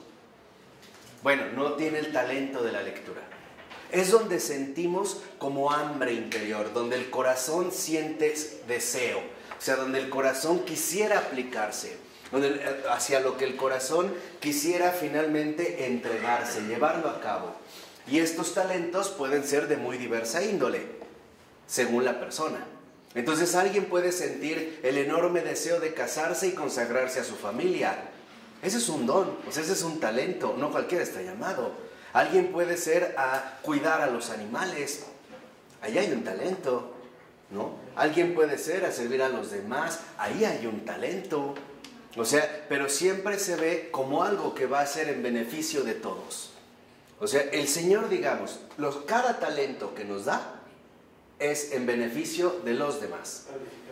Bueno, no tiene el talento de la lectura. Es donde sentimos como hambre interior, donde el corazón siente deseo, o sea, donde el corazón quisiera aplicarse, hacia lo que el corazón quisiera finalmente entregarse, llevarlo a cabo. Y estos talentos pueden ser de muy diversa índole, según la persona. Entonces alguien puede sentir el enorme deseo de casarse y consagrarse a su familia. Ese es un don, o sea, ese es un talento, no cualquiera está llamado. Alguien puede ser a cuidar a los animales, ahí hay un talento, ¿no? Alguien puede ser a servir a los demás, ahí hay un talento. O sea, pero siempre se ve como algo que va a ser en beneficio de todos. O sea, el Señor, digamos, cada talento que nos da es en beneficio de los demás.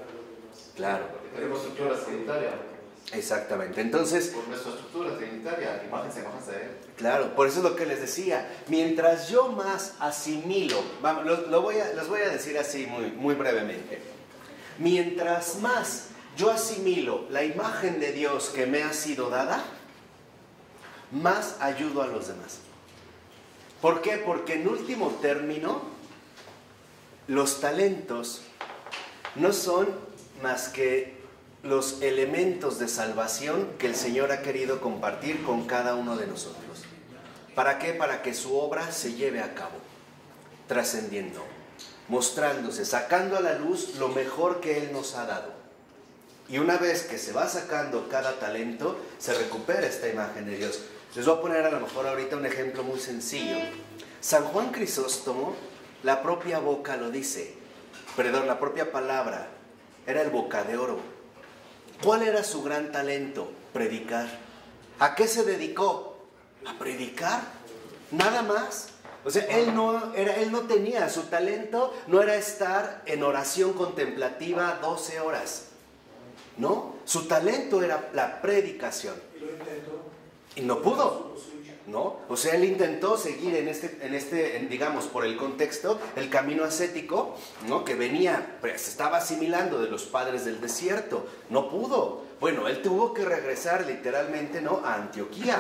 Claro. Tenemos estructura trinitaria. Exactamente, entonces... Por nuestra estructura trinitaria, imagen semejanza de Él. Claro, por eso es lo que les decía. Mientras yo más asimilo, vamos, les voy a decir así muy brevemente. Mientras más yo asimilo la imagen de Dios que me ha sido dada, más ayudo a los demás. ¿Por qué? Porque en último término, los talentos no son más que los elementos de salvación que el Señor ha querido compartir con cada uno de nosotros. ¿Para qué? Para que su obra se lleve a cabo, trascendiendo, mostrándose, sacando a la luz lo mejor que Él nos ha dado. Y una vez que se va sacando cada talento, se recupera esta imagen de Dios. Les voy a poner a lo mejor ahorita un ejemplo muy sencillo. San Juan Crisóstomo, la propia boca lo dice, la propia palabra, era el boca de oro. ¿Cuál era su gran talento? Predicar. ¿A qué se dedicó? A predicar. Nada más. O sea, él no tenía, su talento no era estar en oración contemplativa 12 horas. ¿No? Su talento era la predicación. Y lo intentó. Y no pudo. ¿No? O sea, él intentó seguir en este, digamos, por el contexto, el camino ascético, ¿no? Que venía, pues, se estaba asimilando de los padres del desierto. No pudo. Bueno, él tuvo que regresar literalmente, ¿no? A Antioquía.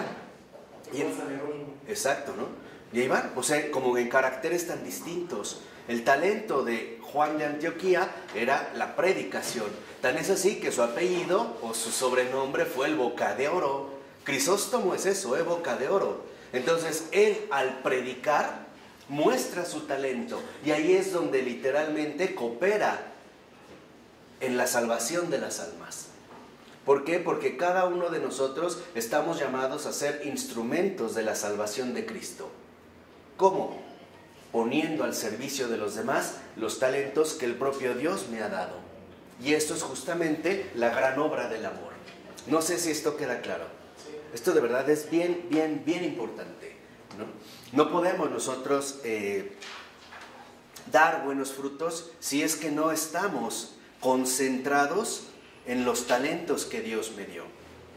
Exacto, ¿no? Y ahí van, o sea, como en caracteres tan distintos. El talento de Juan de Antioquía era la predicación. Tan es así que su apellido o su sobrenombre fue el Boca de Oro. Crisóstomo es eso, boca de oro. Entonces, él al predicar muestra su talento y ahí es donde literalmente coopera en la salvación de las almas. ¿Por qué? Porque cada uno de nosotros estamos llamados a ser instrumentos de la salvación de Cristo. ¿Cómo? Poniendo al servicio de los demás los talentos que el propio Dios me ha dado. Y esto es justamente la gran obra del amor. No sé si esto queda claro. Esto de verdad es bien importante, ¿no? No podemos nosotros dar buenos frutos si es que no estamos concentrados en los talentos que Dios me dio.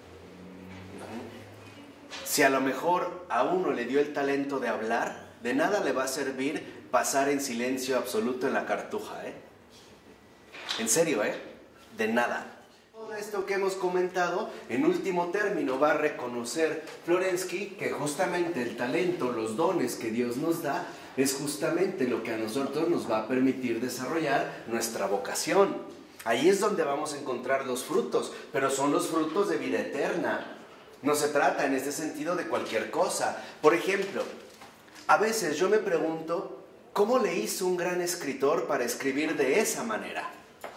Si a lo mejor a uno le dio el talento de hablar, de nada le va a servir pasar en silencio absoluto en la cartuja, ¿eh? En serio, de nada. Todo esto que hemos comentado, en último término, va a reconocer Florensky que justamente el talento, los dones que Dios nos da, es justamente lo que a nosotros nos va a permitir desarrollar nuestra vocación. Ahí es donde vamos a encontrar los frutos, pero son los frutos de vida eterna. No se trata en este sentido de cualquier cosa. Por ejemplo, a veces yo me pregunto, ¿cómo le hizo un gran escritor para escribir de esa manera?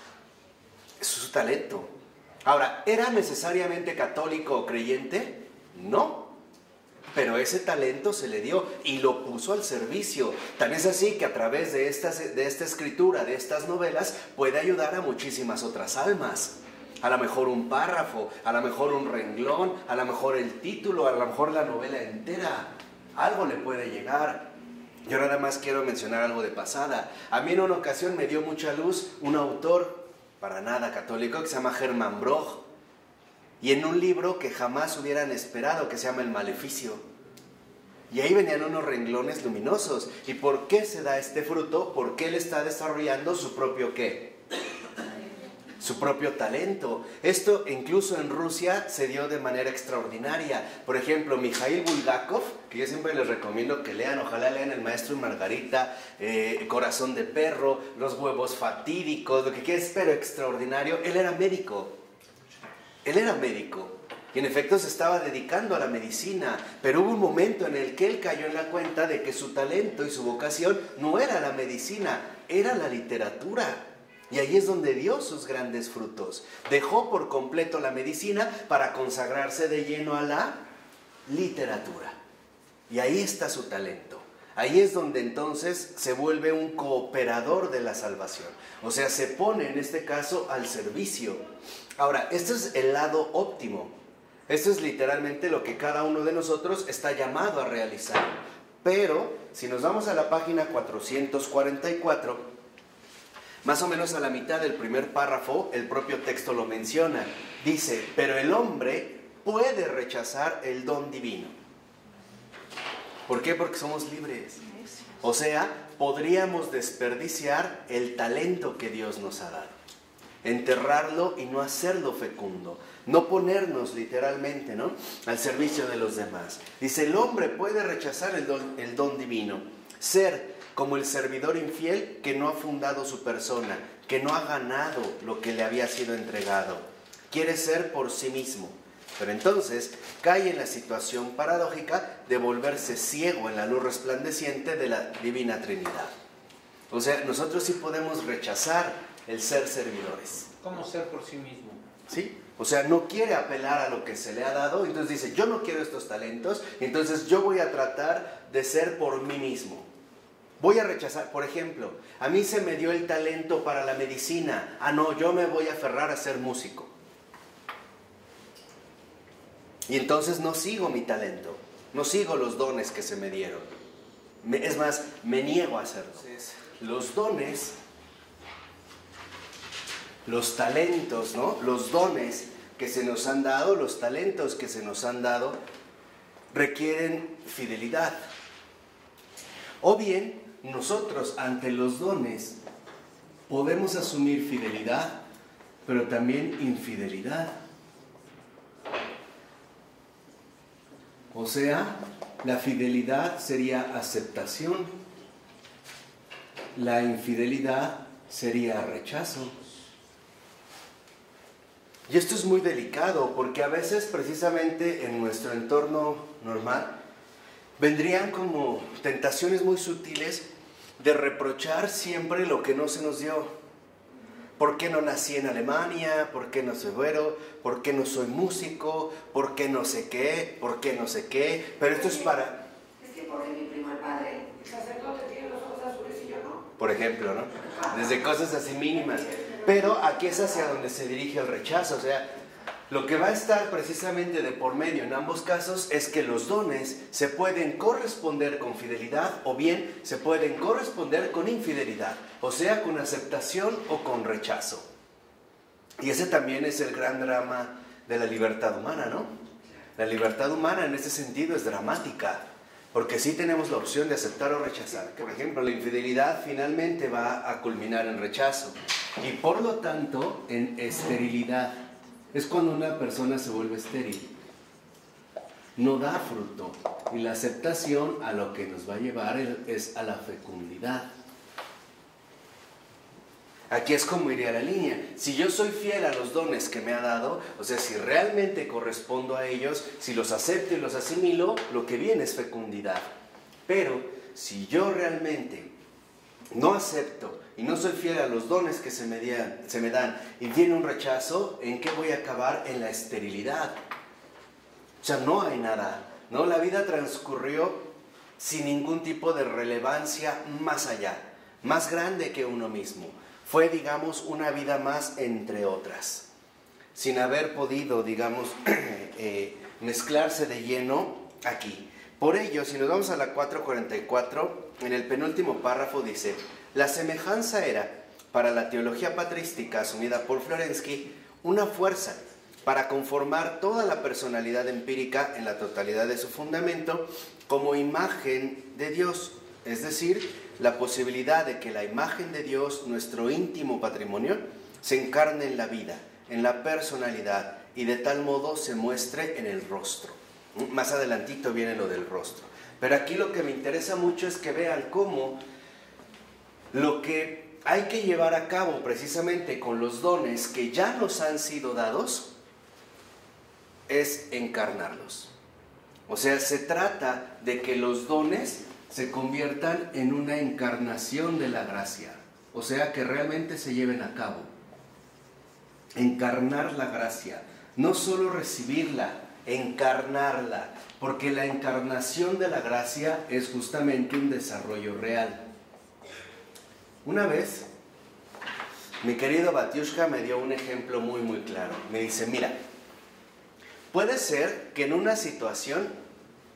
Es su talento. Ahora, ¿era necesariamente católico o creyente? No. Pero ese talento se le dio y lo puso al servicio. Tan es así que a través de esta escritura, de estas novelas, puede ayudar a muchísimas otras almas. A lo mejor un párrafo, a lo mejor un renglón, a lo mejor el título, a lo mejor la novela entera. Algo le puede llegar. Yo nada más quiero mencionar algo de pasada. A mí en una ocasión me dio mucha luz un autor, para nada católico, que se llama Hermann Broch. Y en un libro que jamás hubieran esperado, que se llama El Maleficio. Y ahí venían unos renglones luminosos. ¿Y por qué se da este fruto? Porque él está desarrollando su propio ¿qué? Su propio talento. Esto incluso en Rusia se dio de manera extraordinaria. Por ejemplo, Mikhail Bulgakov, que yo siempre les recomiendo que lean, ojalá lean El Maestro y Margarita, Corazón de Perro, Los Huevos Fatídicos, lo que quieras, pero extraordinario. Él era médico. Él era médico. Y en efecto se estaba dedicando a la medicina, pero hubo un momento en el que él cayó en la cuenta de que su talento y su vocación no era la medicina, era la literatura. Y ahí es donde dio sus grandes frutos. Dejó por completo la medicina para consagrarse de lleno a la literatura. Y ahí está su talento. Ahí es donde entonces se vuelve un cooperador de la salvación. O sea, se pone en este caso al servicio. Ahora, este es el lado óptimo. Esto es literalmente lo que cada uno de nosotros está llamado a realizar. Pero, si nos vamos a la página 444, más o menos a la mitad del primer párrafo, el propio texto lo menciona. Dice, pero el hombre puede rechazar el don divino. ¿Por qué? Porque somos libres. O sea, podríamos desperdiciar el talento que Dios nos ha dado. Enterrarlo y no hacerlo fecundo. No ponernos literalmente, ¿no?, al servicio de los demás. Dice, el hombre puede rechazar el don divino. Ser como el servidor infiel que no ha fundado su persona, que no ha ganado lo que le había sido entregado. Quiere ser por sí mismo. Pero entonces cae en la situación paradójica de volverse ciego en la luz resplandeciente de la Divina Trinidad. O sea, nosotros sí podemos rechazar el ser servidores. ¿Cómo ser por sí mismo? ¿Sí? O sea, no quiere apelar a lo que se le ha dado, entonces dice, yo no quiero estos talentos, entonces yo voy a tratar de ser por mí mismo. Voy a rechazar, por ejemplo, a mí se me dio el talento para la medicina. Ah, no, yo me voy a aferrar a ser músico. Y entonces no sigo mi talento, no sigo los dones que se me dieron. Es más, me niego a hacerlo. Entonces, los dones, los talentos, ¿no?, los dones que se nos han dado, los talentos que se nos han dado, requieren fidelidad. O bien, nosotros ante los dones podemos asumir fidelidad, pero también infidelidad. O sea, la fidelidad sería aceptación, la infidelidad sería rechazo. Y esto es muy delicado porque a veces precisamente en nuestro entorno normal vendrían como tentaciones muy sutiles de reprochar siempre lo que no se nos dio. ¿Por qué no nací en Alemania? ¿Por qué no soy güero? ¿Por qué no soy músico? ¿Por qué no sé qué? ¿Por qué no sé qué? Pero esto es para... Es que porque mi primo el padre, el sacerdote, tiene los ojos azules y yo no. Por ejemplo, ¿no? Desde cosas así mínimas. Pero aquí es hacia donde se dirige el rechazo. O sea, lo que va a estar precisamente de por medio en ambos casos es que los dones se pueden corresponder con fidelidad o bien se pueden corresponder con infidelidad. O sea, con aceptación o con rechazo. Y ese también es el gran drama de la libertad humana, ¿no? La libertad humana en ese sentido es dramática. Porque sí tenemos la opción de aceptar o rechazar. Por ejemplo, la infidelidad finalmente va a culminar en rechazo. Y por lo tanto, en esterilidad. Es cuando una persona se vuelve estéril. No da fruto. Y la aceptación a lo que nos va a llevar es a la fecundidad. Aquí es como iría la línea. Si yo soy fiel a los dones que me ha dado, o sea, si realmente correspondo a ellos, si los acepto y los asimilo, lo que viene es fecundidad. Pero si yo realmente no acepto y no soy fiel a los dones que se me dan y viene un rechazo, ¿en qué voy a acabar? En la esterilidad. O sea, no hay nada, ¿no? La vida transcurrió sin ningún tipo de relevancia más allá, más grande que uno mismo. Fue, digamos, una vida más entre otras, sin haber podido, digamos, mezclarse de lleno aquí. Por ello, si nos vamos a la 444, en el penúltimo párrafo dice: la semejanza era, para la teología patrística asumida por Florensky, una fuerza para conformar toda la personalidad empírica en la totalidad de su fundamento como imagen de Dios, es decir, la posibilidad de que la imagen de Dios, nuestro íntimo patrimonio, se encarne en la vida, en la personalidad y de tal modo se muestre en el rostro. Más adelantito viene lo del rostro. Pero aquí lo que me interesa mucho es que vean cómo lo que hay que llevar a cabo precisamente con los dones que ya nos han sido dados es encarnarlos. O sea, se trata de que los dones se conviertan en una encarnación de la gracia, o sea, que realmente se lleven a cabo. Encarnar la gracia, no solo recibirla, encarnarla, porque la encarnación de la gracia es justamente un desarrollo real. Una vez, mi querido Batiushka me dio un ejemplo muy muy claro. Me dice, mira, puede ser que en una situación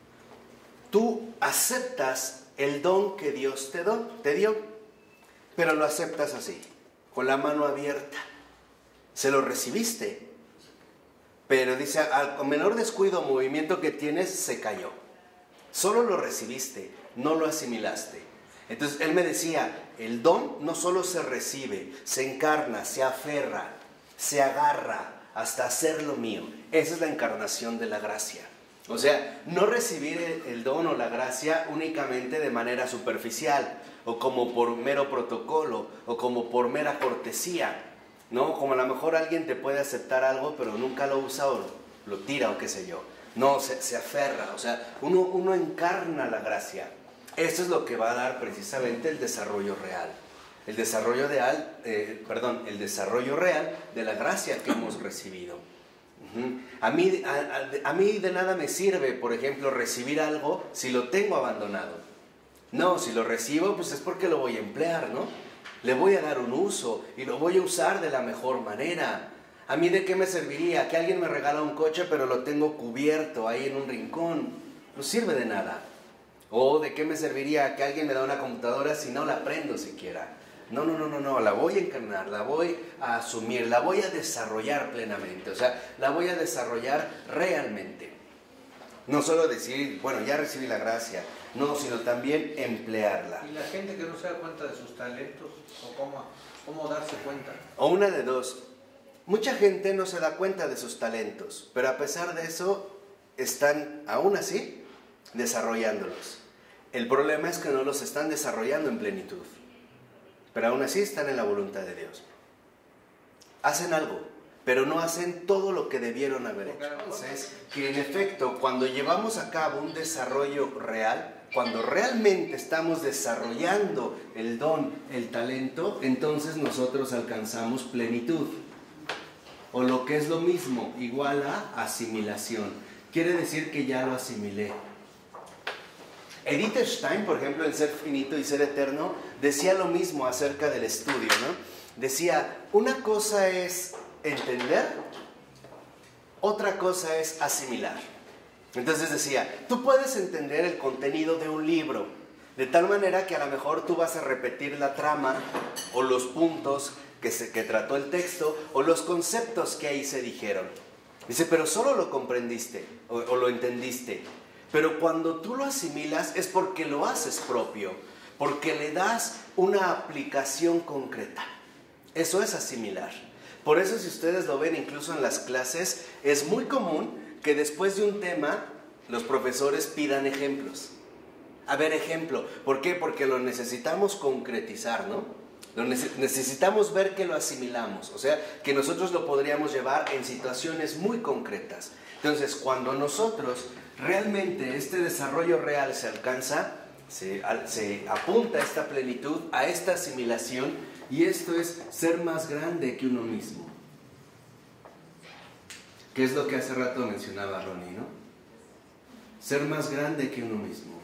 tú aceptas el don que Dios te dio, pero lo aceptas así, con la mano abierta. Se lo recibiste, pero dice, al menor descuido o movimiento que tienes, se cayó. Solo lo recibiste, no lo asimilaste. Entonces él me decía, el don no solo se recibe, se encarna, se aferra, se agarra hasta hacerlo mío. Esa es la encarnación de la gracia. O sea, no recibir el don o la gracia únicamente de manera superficial, o como por mero protocolo, o como por mera cortesía, ¿no? Como a lo mejor alguien te puede aceptar algo, pero nunca lo usa o lo tira o qué sé yo. No, se aferra, o sea, uno encarna la gracia. Eso es lo que va a dar precisamente el desarrollo real. El desarrollo real de la gracia que hemos recibido. A mí de nada me sirve, por ejemplo, recibir algo si lo tengo abandonado. No, si lo recibo, pues es porque lo voy a emplear, ¿no? Le voy a dar un uso y lo voy a usar de la mejor manera. ¿A mí de qué me serviría? Que alguien me regala un coche pero lo tengo cubierto ahí en un rincón. No sirve de nada. ¿O de qué me serviría que alguien me da una computadora si no la prendo siquiera? No, la voy a encarnar, la voy a asumir, la voy a desarrollar plenamente, o sea, la voy a desarrollar realmente. No solo decir, bueno, ya recibí la gracia, no, sino también emplearla. Y la gente que no se da cuenta de sus talentos, o cómo darse cuenta. O una de dos, mucha gente no se da cuenta de sus talentos, pero a pesar de eso, están aún así desarrollándolos. El problema es que no los están desarrollando en plenitud. Pero aún así están en la voluntad de Dios. Hacen algo, pero no hacen todo lo que debieron haber hecho. Entonces, que en efecto, cuando llevamos a cabo un desarrollo real, cuando realmente estamos desarrollando el don, el talento, entonces nosotros alcanzamos plenitud. O lo que es lo mismo, igual a asimilación. Quiere decir que ya lo asimilé. Edith Stein, por ejemplo, en Ser Finito y Ser Eterno, decía lo mismo acerca del estudio, ¿no? Decía, una cosa es entender, otra cosa es asimilar. Entonces decía, tú puedes entender el contenido de un libro, de tal manera que a lo mejor tú vas a repetir la trama o los puntos que trató el texto o los conceptos que ahí se dijeron. Dice, pero solo lo comprendiste o lo entendiste. Pero cuando tú lo asimilas es porque lo haces propio, porque le das una aplicación concreta. Eso es asimilar. Por eso, si ustedes lo ven incluso en las clases, es muy común que después de un tema los profesores pidan ejemplos. A ver, ejemplo. ¿Por qué? Porque lo necesitamos concretizar, ¿no? Necesitamos ver que lo asimilamos, o sea, que nosotros lo podríamos llevar en situaciones muy concretas. Entonces, cuando nosotros realmente este desarrollo real se alcanza, se apunta a esta plenitud, a esta asimilación, y esto es ser más grande que uno mismo. Que es lo que hace rato mencionaba Ronnie, ¿no? Ser más grande que uno mismo.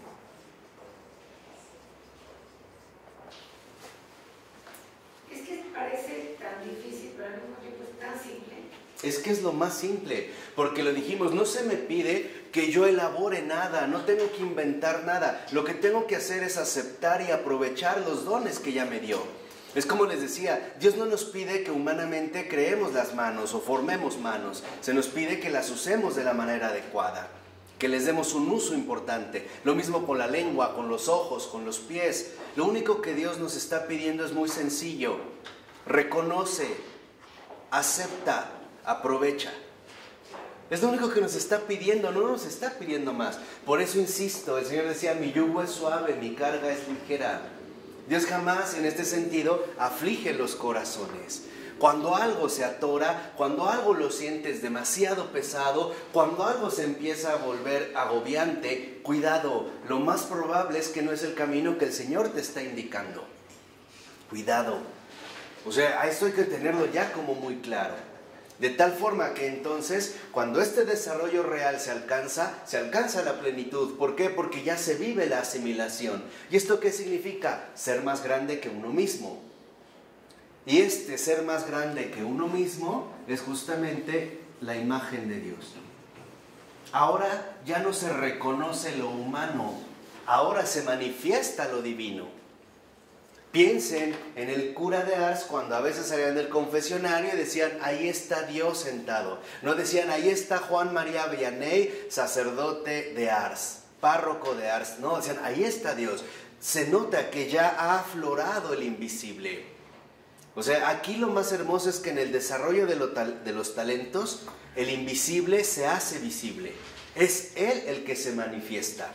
Es que parece tan difícil, pero al mismo tiempo es tan simple. Es que es lo más simple, porque lo dijimos, no se me pide que yo elabore nada, no tengo que inventar nada. Lo que tengo que hacer es aceptar y aprovechar los dones que ya me dio. Es como les decía, Dios no nos pide que humanamente creemos las manos o formemos manos. Se nos pide que las usemos de la manera adecuada, que les demos un uso importante. Lo mismo con la lengua, con los ojos, con los pies. Lo único que Dios nos está pidiendo es muy sencillo. Reconoce, acepta, aprovecha. Es lo único que nos está pidiendo, no nos está pidiendo más. Por eso insisto, el Señor decía, mi yugo es suave, mi carga es ligera. Dios jamás en este sentido aflige los corazones. Cuando algo se atora, cuando algo lo sientes demasiado pesado, cuando algo se empieza a volver agobiante, cuidado, lo más probable es que no es el camino que el Señor te está indicando. Cuidado. O sea, a esto hay que tenerlo ya como muy claro. De tal forma que entonces, cuando este desarrollo real se alcanza la plenitud. ¿Por qué? Porque ya se vive la asimilación. ¿Y esto qué significa? Ser más grande que uno mismo. Y este ser más grande que uno mismo es justamente la imagen de Dios. Ahora ya no se reconoce lo humano, ahora se manifiesta lo divino. Piensen en el cura de Ars cuando a veces salían del confesionario y decían, ahí está Dios sentado. No decían, ahí está Juan María Vianney, sacerdote de Ars, párroco de Ars. No, decían, ahí está Dios. Se nota que ya ha aflorado el invisible. O sea, aquí lo más hermoso es que en el desarrollo de los talentos, el invisible se hace visible. Es Él el que se manifiesta.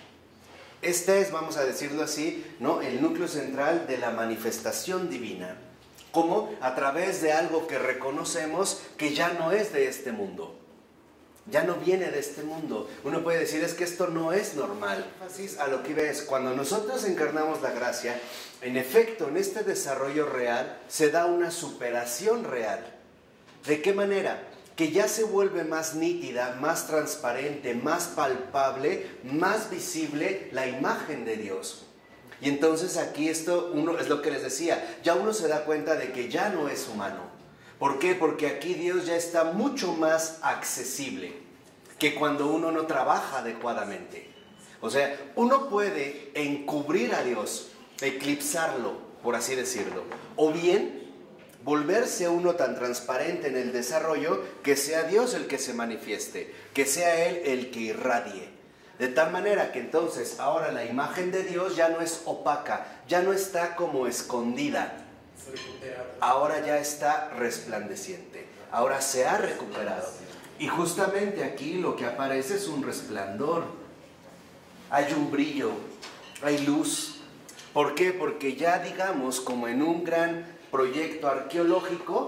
Este es, vamos a decirlo así, ¿no?, el núcleo central de la manifestación divina. Como a través de algo que reconocemos que ya no es de este mundo. Ya no viene de este mundo. Uno puede decir, es que esto no es normal. Así a lo que ves, cuando nosotros encarnamos la gracia, en efecto, en este desarrollo real, se da una superación real. ¿De qué manera? Que ya se vuelve más nítida, más transparente, más palpable, más visible la imagen de Dios. Y entonces aquí esto uno es lo que les decía, ya uno se da cuenta de que ya no es humano. ¿Por qué? Porque aquí Dios ya está mucho más accesible que cuando uno no trabaja adecuadamente. O sea, uno puede encubrir a Dios, eclipsarlo, por así decirlo, o bien volverse uno tan transparente en el desarrollo que sea Dios el que se manifieste, que sea Él el que irradie. De tal manera que entonces ahora la imagen de Dios ya no es opaca, ya no está como escondida, ahora ya está resplandeciente, ahora se ha recuperado. Y justamente aquí lo que aparece es un resplandor, hay un brillo, hay luz. ¿Por qué? Porque ya digamos como en un gran proyecto arqueológico,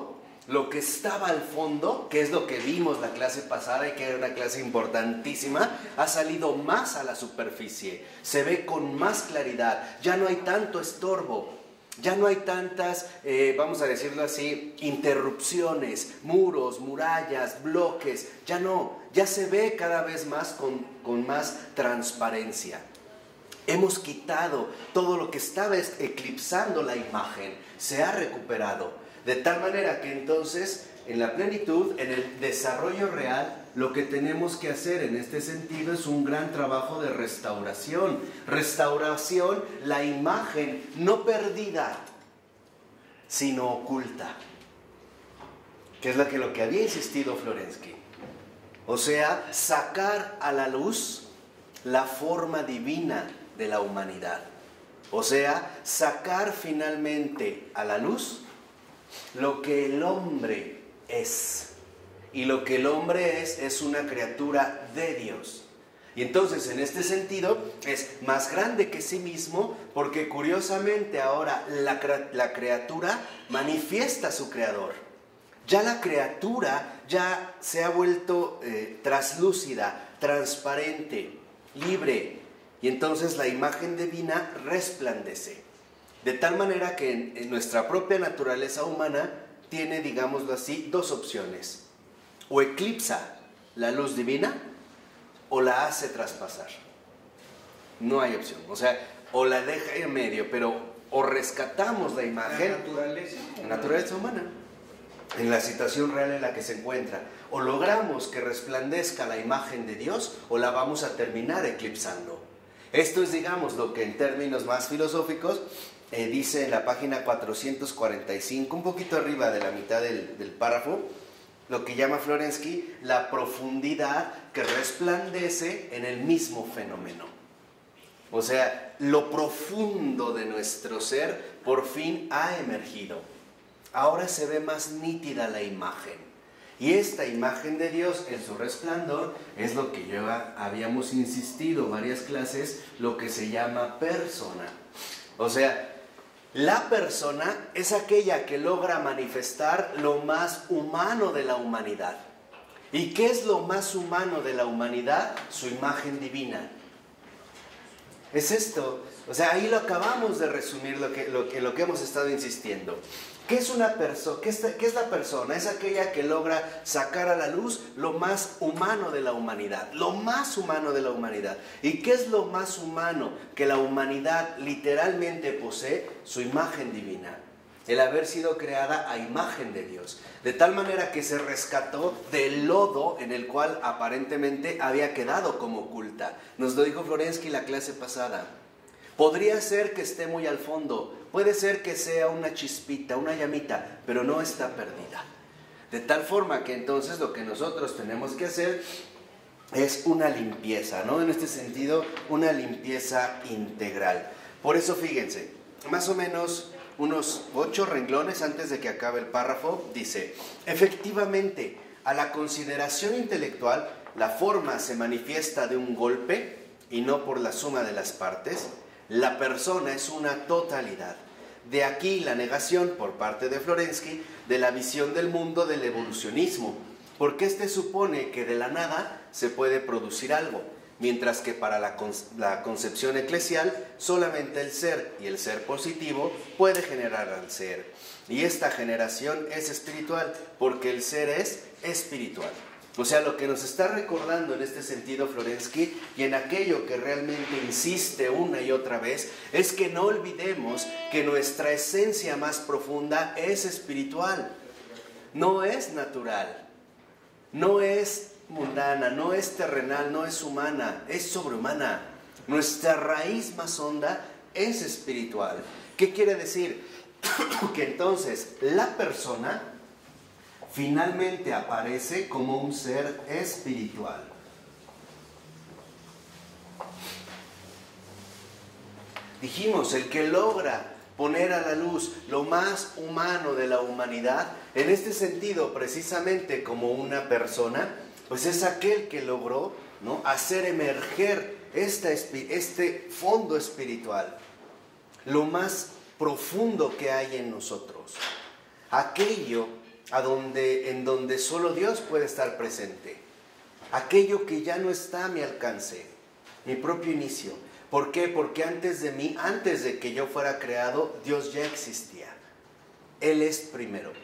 lo que estaba al fondo, que es lo que vimos la clase pasada y que era una clase importantísima, ha salido más a la superficie, se ve con más claridad, ya no hay tanto estorbo, ya no hay tantas, vamos a decirlo así, interrupciones, muros, murallas, bloques, ya no, ya se ve cada vez más con más transparencia. Hemos quitado todo lo que estaba eclipsando la imagen, se ha recuperado. De tal manera que entonces, en la plenitud, en el desarrollo real, lo que tenemos que hacer en este sentido es un gran trabajo de restauración. Restauración, la imagen no perdida, sino oculta. Que es lo que había insistido Florensky. O sea, sacar a la luz la forma divina de la humanidad. O sea, sacar finalmente a la luz lo que el hombre es. Y lo que el hombre es una criatura de Dios. Y entonces, en este sentido, es más grande que sí mismo, porque curiosamente ahora la criatura manifiesta a su creador. Ya la criatura ya se ha vuelto traslúcida, transparente, libre. Y entonces la imagen divina resplandece. De tal manera que en nuestra propia naturaleza humana tiene, digámoslo así, dos opciones. O eclipsa la luz divina o la hace traspasar. No hay opción. O sea, o la deja en medio, pero o rescatamos la imagen. La naturaleza humana. En la situación real en la que se encuentra. O logramos que resplandezca la imagen de Dios o la vamos a terminar eclipsando. Esto es, digamos, lo que en términos más filosóficos dice en la página 445, un poquito arriba de la mitad del párrafo, lo que llama Florensky la profundidad que resplandece en el mismo fenómeno. O sea, lo profundo de nuestro ser por fin ha emergido. Ahora se ve más nítida la imagen. Y esta imagen de Dios en su resplandor es lo que ya habíamos insistido varias clases, lo que se llama persona. O sea, la persona es aquella que logra manifestar lo más humano de la humanidad. ¿Y qué es lo más humano de la humanidad? Su imagen divina. Es esto. O sea, ahí lo acabamos de resumir lo que hemos estado insistiendo. ¿Qué es una persona? ¿Qué es la persona? Es aquella que logra sacar a la luz lo más humano de la humanidad. Lo más humano de la humanidad. ¿Y qué es lo más humano que la humanidad literalmente posee? Su imagen divina. El haber sido creada a imagen de Dios. De tal manera que se rescató del lodo en el cual aparentemente había quedado como oculta. Nos lo dijo Florensky la clase pasada. Podría ser que esté muy al fondo, puede ser que sea una chispita, una llamita, pero no está perdida. De tal forma que entonces lo que nosotros tenemos que hacer es una limpieza, ¿no? En este sentido, una limpieza integral. Por eso, fíjense, más o menos unos 8 renglones antes de que acabe el párrafo, dice: efectivamente, a la consideración intelectual, la forma se manifiesta de un golpe y no por la suma de las partes. La persona es una totalidad. De aquí la negación por parte de Florensky de la visión del mundo del evolucionismo, porque este supone que de la nada se puede producir algo, mientras que para la concepción eclesial solamente el ser y el ser positivo puede generar al ser. Y esta generación es espiritual, porque el ser es espiritual. O sea, lo que nos está recordando en este sentido Florensky, y en aquello que realmente insiste una y otra vez, es que no olvidemos que nuestra esencia más profunda es espiritual. No es natural, no es mundana, no es terrenal, no es humana, es sobrehumana. Nuestra raíz más honda es espiritual. ¿Qué quiere decir? Que entonces la persona finalmente aparece como un ser espiritual. Dijimos, el que logra poner a la luz lo más humano de la humanidad, en este sentido, precisamente como una persona, pues es aquel que logró, ¿no?, hacer emerger este fondo espiritual, lo más profundo que hay en nosotros. Aquello en donde solo Dios puede estar presente. Aquello que ya no está a mi alcance, mi propio inicio. ¿Por qué? Porque antes de mí, antes de que yo fuera creado, Dios ya existía. Él es primero.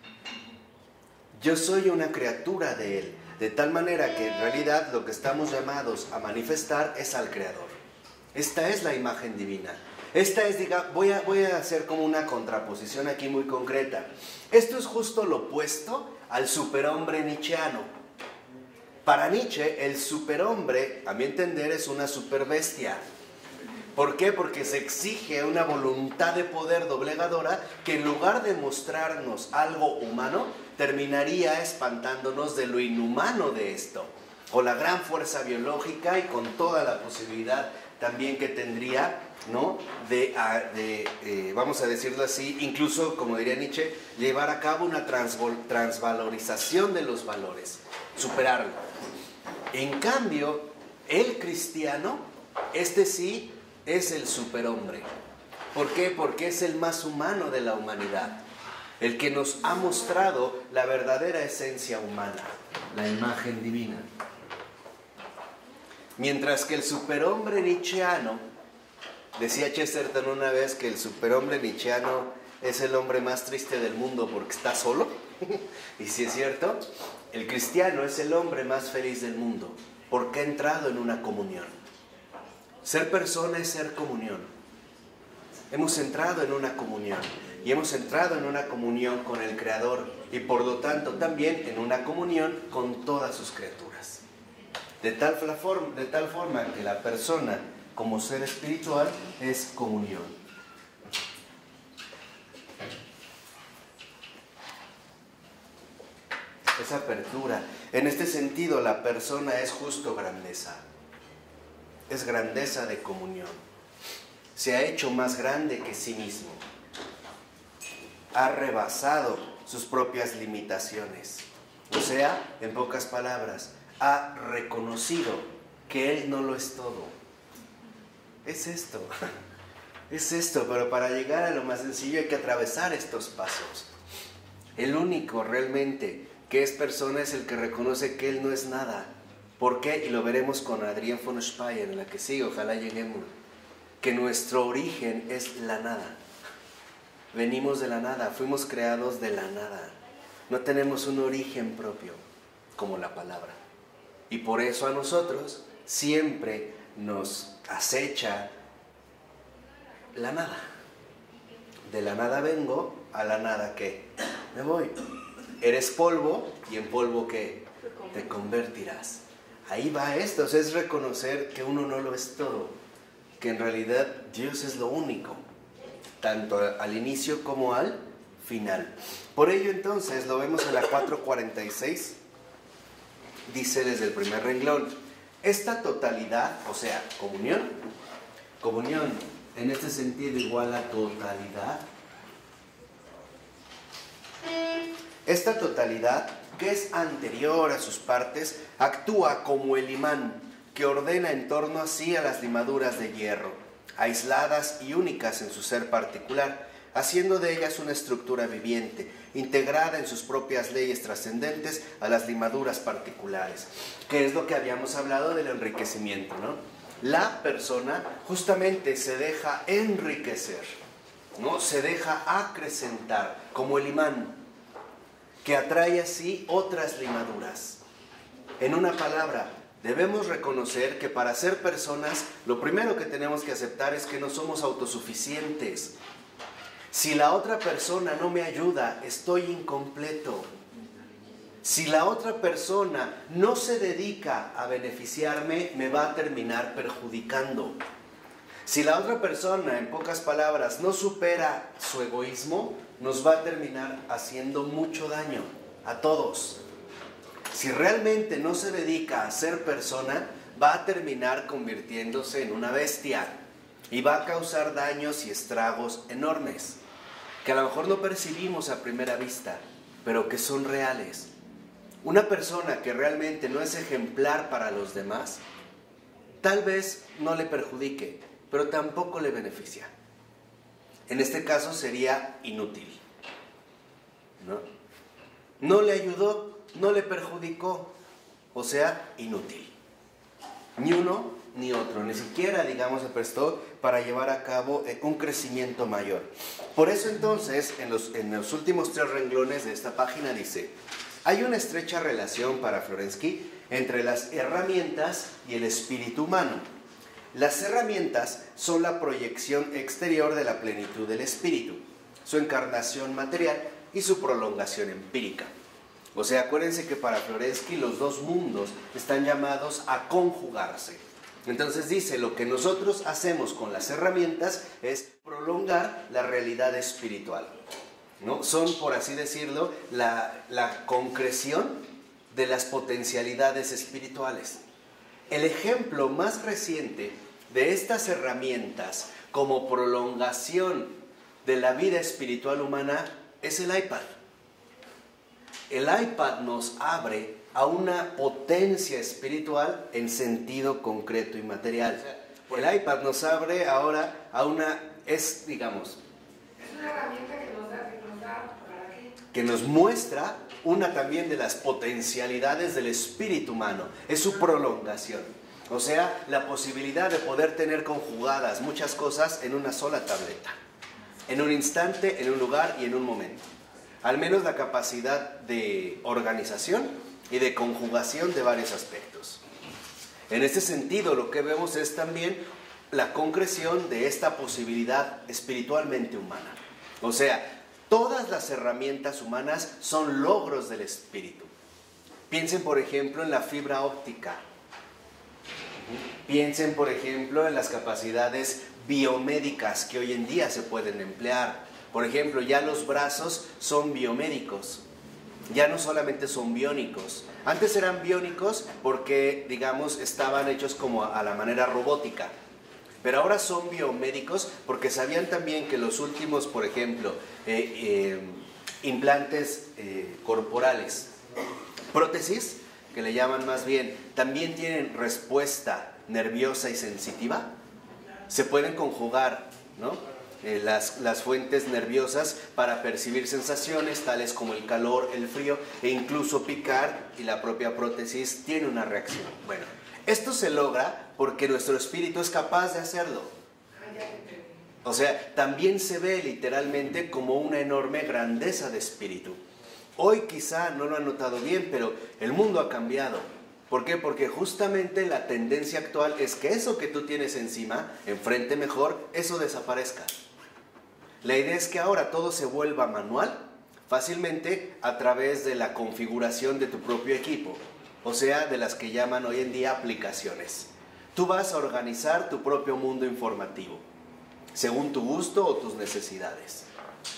Yo soy una criatura de Él, de tal manera que en realidad lo que estamos llamados a manifestar es al Creador. Esta es la imagen divina. Esta es, voy a hacer como una contraposición aquí muy concreta. Esto es justo lo opuesto al superhombre nietzscheano. Para Nietzsche, el superhombre, a mi entender, es una superbestia. ¿Por qué? Porque se exige una voluntad de poder doblegadora que en lugar de mostrarnos algo humano, terminaría espantándonos de lo inhumano de esto. O la gran fuerza biológica y con toda la posibilidad también que tendría, ¿no? Vamos a decirlo así, incluso, como diría Nietzsche, llevar a cabo una transvalorización de los valores, superarlo. En cambio, el cristiano, este sí, es el superhombre. ¿Por qué? Porque es el más humano de la humanidad, el que nos ha mostrado la verdadera esencia humana, la imagen divina. Mientras que el superhombre nietzscheano, decía Chesterton una vez que el superhombre nietzscheano es el hombre más triste del mundo porque está solo, y si es cierto, el cristiano es el hombre más feliz del mundo porque ha entrado en una comunión. Ser persona es ser comunión. Hemos entrado en una comunión y hemos entrado en una comunión con el Creador y por lo tanto también en una comunión con todas sus criaturas. De tal forma que la persona como ser espiritual es comunión. Es apertura. En este sentido, la persona es justo grandeza. Es grandeza de comunión. Se ha hecho más grande que sí mismo. Ha rebasado sus propias limitaciones. O sea, en pocas palabras, ha reconocido que Él no lo es todo. Es esto. Es esto, pero para llegar a lo más sencillo hay que atravesar estos pasos. El único realmente que es persona es el que reconoce que Él no es nada. ¿Por qué? Y lo veremos con Adrián von Speyer en la que sigue, ojalá lleguemos. Que nuestro origen es la nada. Venimos de la nada, fuimos creados de la nada. No tenemos un origen propio, como la palabra. Y por eso a nosotros siempre nos acecha la nada. De la nada vengo, a la nada ¿qué? Me voy. Eres polvo y en polvo ¿qué? Te convertirás. Ahí va esto, o sea, es reconocer que uno no lo es todo, que en realidad Dios es lo único, tanto al inicio como al final. Por ello entonces, lo vemos en la 446, dice desde el primer renglón, esta totalidad, o sea, comunión en este sentido igual a totalidad. Esta totalidad, que es anterior a sus partes, actúa como el imán que ordena en torno a sí a las limaduras de hierro, aisladas y únicas en su ser particular, haciendo de ellas una estructura viviente, integrada en sus propias leyes trascendentes a las limaduras particulares, que es lo que habíamos hablado del enriquecimiento, ¿no? La persona justamente se deja enriquecer, ¿no? Se deja acrecentar, como el imán, que atrae así otras limaduras. En una palabra, debemos reconocer que para ser personas, lo primero que tenemos que aceptar es que no somos autosuficientes. Si la otra persona no me ayuda, estoy incompleto. Si la otra persona no se dedica a beneficiarme, me va a terminar perjudicando. Si la otra persona, en pocas palabras, no supera su egoísmo, nos va a terminar haciendo mucho daño a todos. Si realmente no se dedica a ser persona, va a terminar convirtiéndose en una bestia y va a causar daños y estragos enormes, que a lo mejor no percibimos a primera vista, pero que son reales. Una persona que realmente no es ejemplar para los demás, tal vez no le perjudique, pero tampoco le beneficia. En este caso sería inútil, ¿no? no le ayudó, no le perjudicó, o sea, inútil. Ni uno ni otro, ni siquiera, digamos, se prestó para llevar a cabo un crecimiento mayor. Por eso entonces, en los últimos 3 renglones de esta página dice: hay una estrecha relación para Florensky entre las herramientas y el espíritu humano. Las herramientas son la proyección exterior de la plenitud del espíritu, su encarnación material y su prolongación empírica. O sea, acuérdense que para Florensky los dos mundos están llamados a conjugarse. Entonces dice, lo que nosotros hacemos con las herramientas es prolongar la realidad espiritual, ¿no? Son, por así decirlo, la concreción de las potencialidades espirituales. El ejemplo más reciente de estas herramientas como prolongación de la vida espiritual humana es el iPad. El iPad nos abre a una potencia espiritual en sentido concreto y material. El iPad nos abre ahora a una, digamos, Es una herramienta que nos da ¿para qué? Que nos muestra una también de las potencialidades del espíritu humano, es su prolongación. O sea, la posibilidad de poder tener conjugadas muchas cosas en una sola tableta, en un instante, en un lugar y en un momento. Al menos la capacidad de organización y de conjugación de varios aspectos. En este sentido, lo que vemos es también la concreción de esta posibilidad espiritualmente humana. O sea, todas las herramientas humanas son logros del espíritu. Piensen, por ejemplo, en la fibra óptica. Piensen, por ejemplo, en las capacidades biomédicas que hoy en día se pueden emplear. Por ejemplo, ya los brazos son biomédicos, ya no solamente son biónicos. Antes eran biónicos porque, digamos, estaban hechos como a la manera robótica, pero ahora son biomédicos porque sabían también que los últimos, por ejemplo, implantes corporales, prótesis, que le llaman más bien, también tienen respuesta nerviosa y sensitiva. Se pueden conjugar, ¿no? Las fuentes nerviosas para percibir sensaciones tales como el calor, el frío e incluso picar, y la propia prótesis tiene una reacción. Bueno, esto se logra porque nuestro espíritu es capaz de hacerlo. O sea, también se ve literalmente como una enorme grandeza de espíritu. Hoy quizá no lo han notado bien, pero el mundo ha cambiado. ¿Por qué? Porque justamente la tendencia actual es que eso que tú tienes encima, enfrente mejor, eso desaparezca. La idea es que ahora todo se vuelva manual, fácilmente a través de la configuración de tu propio equipo, o sea, de las que llaman hoy en día aplicaciones. Tú vas a organizar tu propio mundo informativo, según tu gusto o tus necesidades.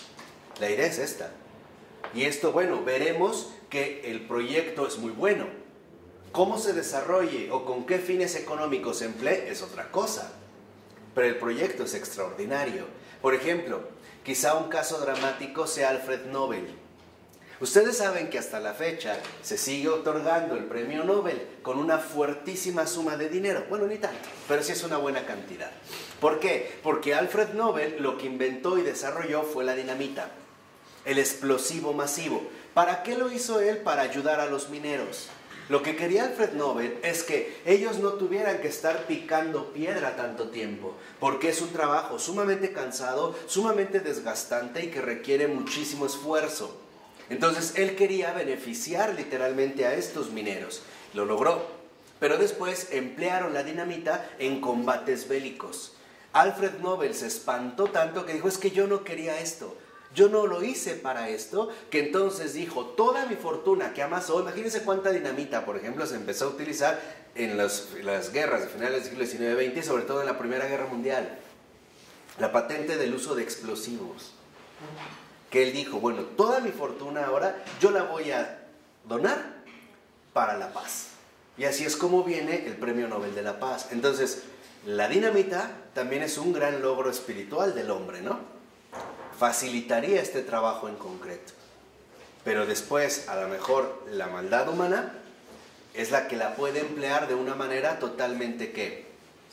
La idea es esta. Y esto, bueno, veremos que el proyecto es muy bueno. Cómo se desarrolle o con qué fines económicos se emplee es otra cosa. Pero el proyecto es extraordinario. Por ejemplo, quizá un caso dramático sea Alfred Nobel. Ustedes saben que hasta la fecha se sigue otorgando el premio Nobel con una fuertísima suma de dinero. Bueno, ni tanto, pero sí es una buena cantidad. ¿Por qué? Porque Alfred Nobel lo que inventó y desarrolló fue la dinamita, el explosivo masivo. ¿Para qué lo hizo él? Para ayudar a los mineros. Lo que quería Alfred Nobel es que ellos no tuvieran que estar picando piedra tanto tiempo, porque es un trabajo sumamente cansado, sumamente desgastante y que requiere muchísimo esfuerzo. Entonces él quería beneficiar literalmente a estos mineros. Lo logró, pero después emplearon la dinamita en combates bélicos. Alfred Nobel se espantó tanto que dijo, es que yo no quería esto. Yo no lo hice para esto, que entonces dijo, toda mi fortuna que amasó, imagínense cuánta dinamita, por ejemplo, se empezó a utilizar en las guerras de finales del siglo XIX-XX y sobre todo en la Primera Guerra Mundial. La patente del uso de explosivos. Que él dijo, bueno, toda mi fortuna ahora yo la voy a donar para la paz. Y así es como viene el Premio Nobel de la Paz. Entonces, la dinamita también es un gran logro espiritual del hombre, ¿no? Facilitaría este trabajo en concreto. Pero después, a lo mejor, la maldad humana es la que la puede emplear de una manera totalmente ¿qué?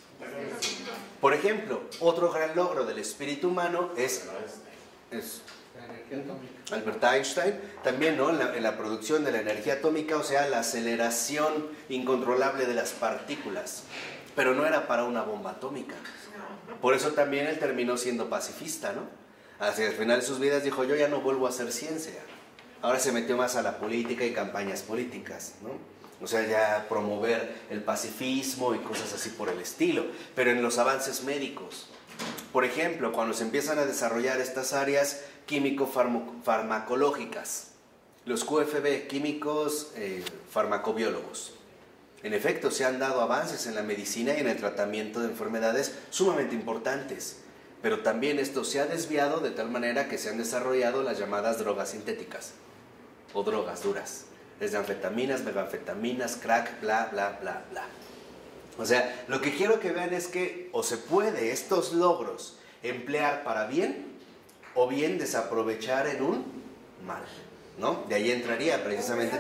Por ejemplo, otro gran logro del espíritu humano es La energía atómica. Albert Einstein, también, ¿no? En la producción de la energía atómica, o sea, la aceleración incontrolable de las partículas. Pero no era para una bomba atómica. Por eso también él terminó siendo pacifista, ¿no? Hacia el final de sus vidas dijo, yo ya no vuelvo a hacer ciencia. Ahora se metió más a la política y campañas políticas, ¿no? O sea, ya promover el pacifismo y cosas así por el estilo. Pero en los avances médicos, por ejemplo, cuando se empiezan a desarrollar estas áreas químico-farmacológicas, los QFB, químicos farmacobiólogos, en efecto, se han dado avances en la medicina y en el tratamiento de enfermedades sumamente importantes, pero también esto se ha desviado de tal manera que se han desarrollado las llamadas drogas sintéticas o drogas duras, desde anfetaminas, metanfetaminas, crack, bla, bla, bla, bla. O sea, lo que quiero que vean es que o se puede estos logros emplear para bien o bien desaprovechar en un mal, ¿no? De ahí entraría precisamente...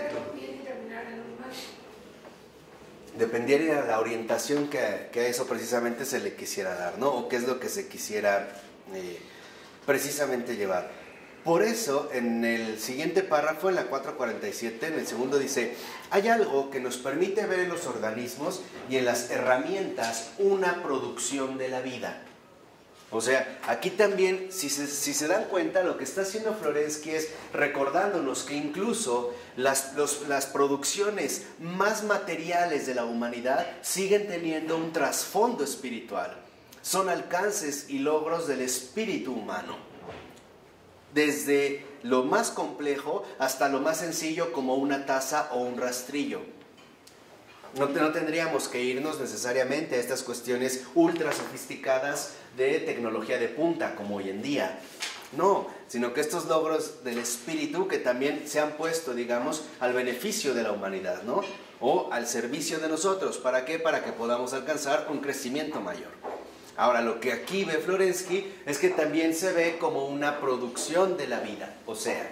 Dependiera de la orientación que a eso precisamente se le quisiera dar, ¿no? O qué es lo que se quisiera precisamente llevar. Por eso, en el siguiente párrafo, en la 447, en el segundo dice, hay algo que nos permite ver en los organismos y en las herramientas una producción de la vida. O sea, aquí también, si se dan cuenta, lo que está haciendo Florensky es recordándonos que incluso las producciones más materiales de la humanidad siguen teniendo un trasfondo espiritual. Son alcances y logros del espíritu humano. Desde lo más complejo hasta lo más sencillo como una taza o un rastrillo. No tendríamos que irnos necesariamente a estas cuestiones ultra sofisticadas de tecnología de punta como hoy en día. No, sino que estos logros del espíritu que también se han puesto, digamos, al beneficio de la humanidad, ¿no? O al servicio de nosotros. ¿Para qué? Para que podamos alcanzar un crecimiento mayor. Ahora, lo que aquí ve Florensky es que también se ve como una producción de la vida. O sea,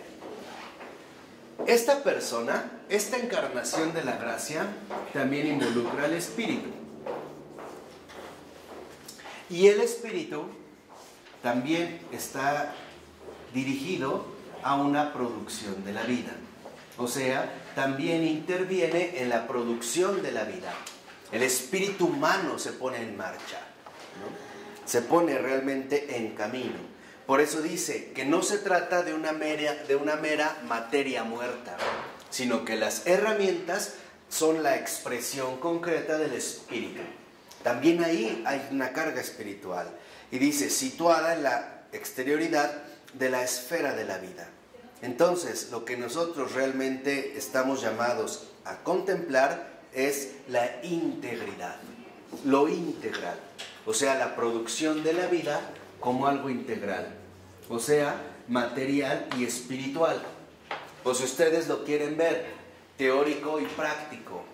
esta persona, esta encarnación de la gracia, también involucra al espíritu. Y el espíritu también está dirigido a una producción de la vida. O sea, también interviene en la producción de la vida. El espíritu humano se pone en marcha, ¿no? Se pone realmente en camino. Por eso dice que no se trata de una mera materia muerta, sino que las herramientas son la expresión concreta del espíritu. También ahí hay una carga espiritual. Y dice, situada en la exterioridad de la esfera de la vida. Entonces, lo que nosotros realmente estamos llamados a contemplar es la integridad, lo integral. O sea, la producción de la vida como algo integral, o sea, material y espiritual. O si ustedes lo quieren ver, teórico y práctico.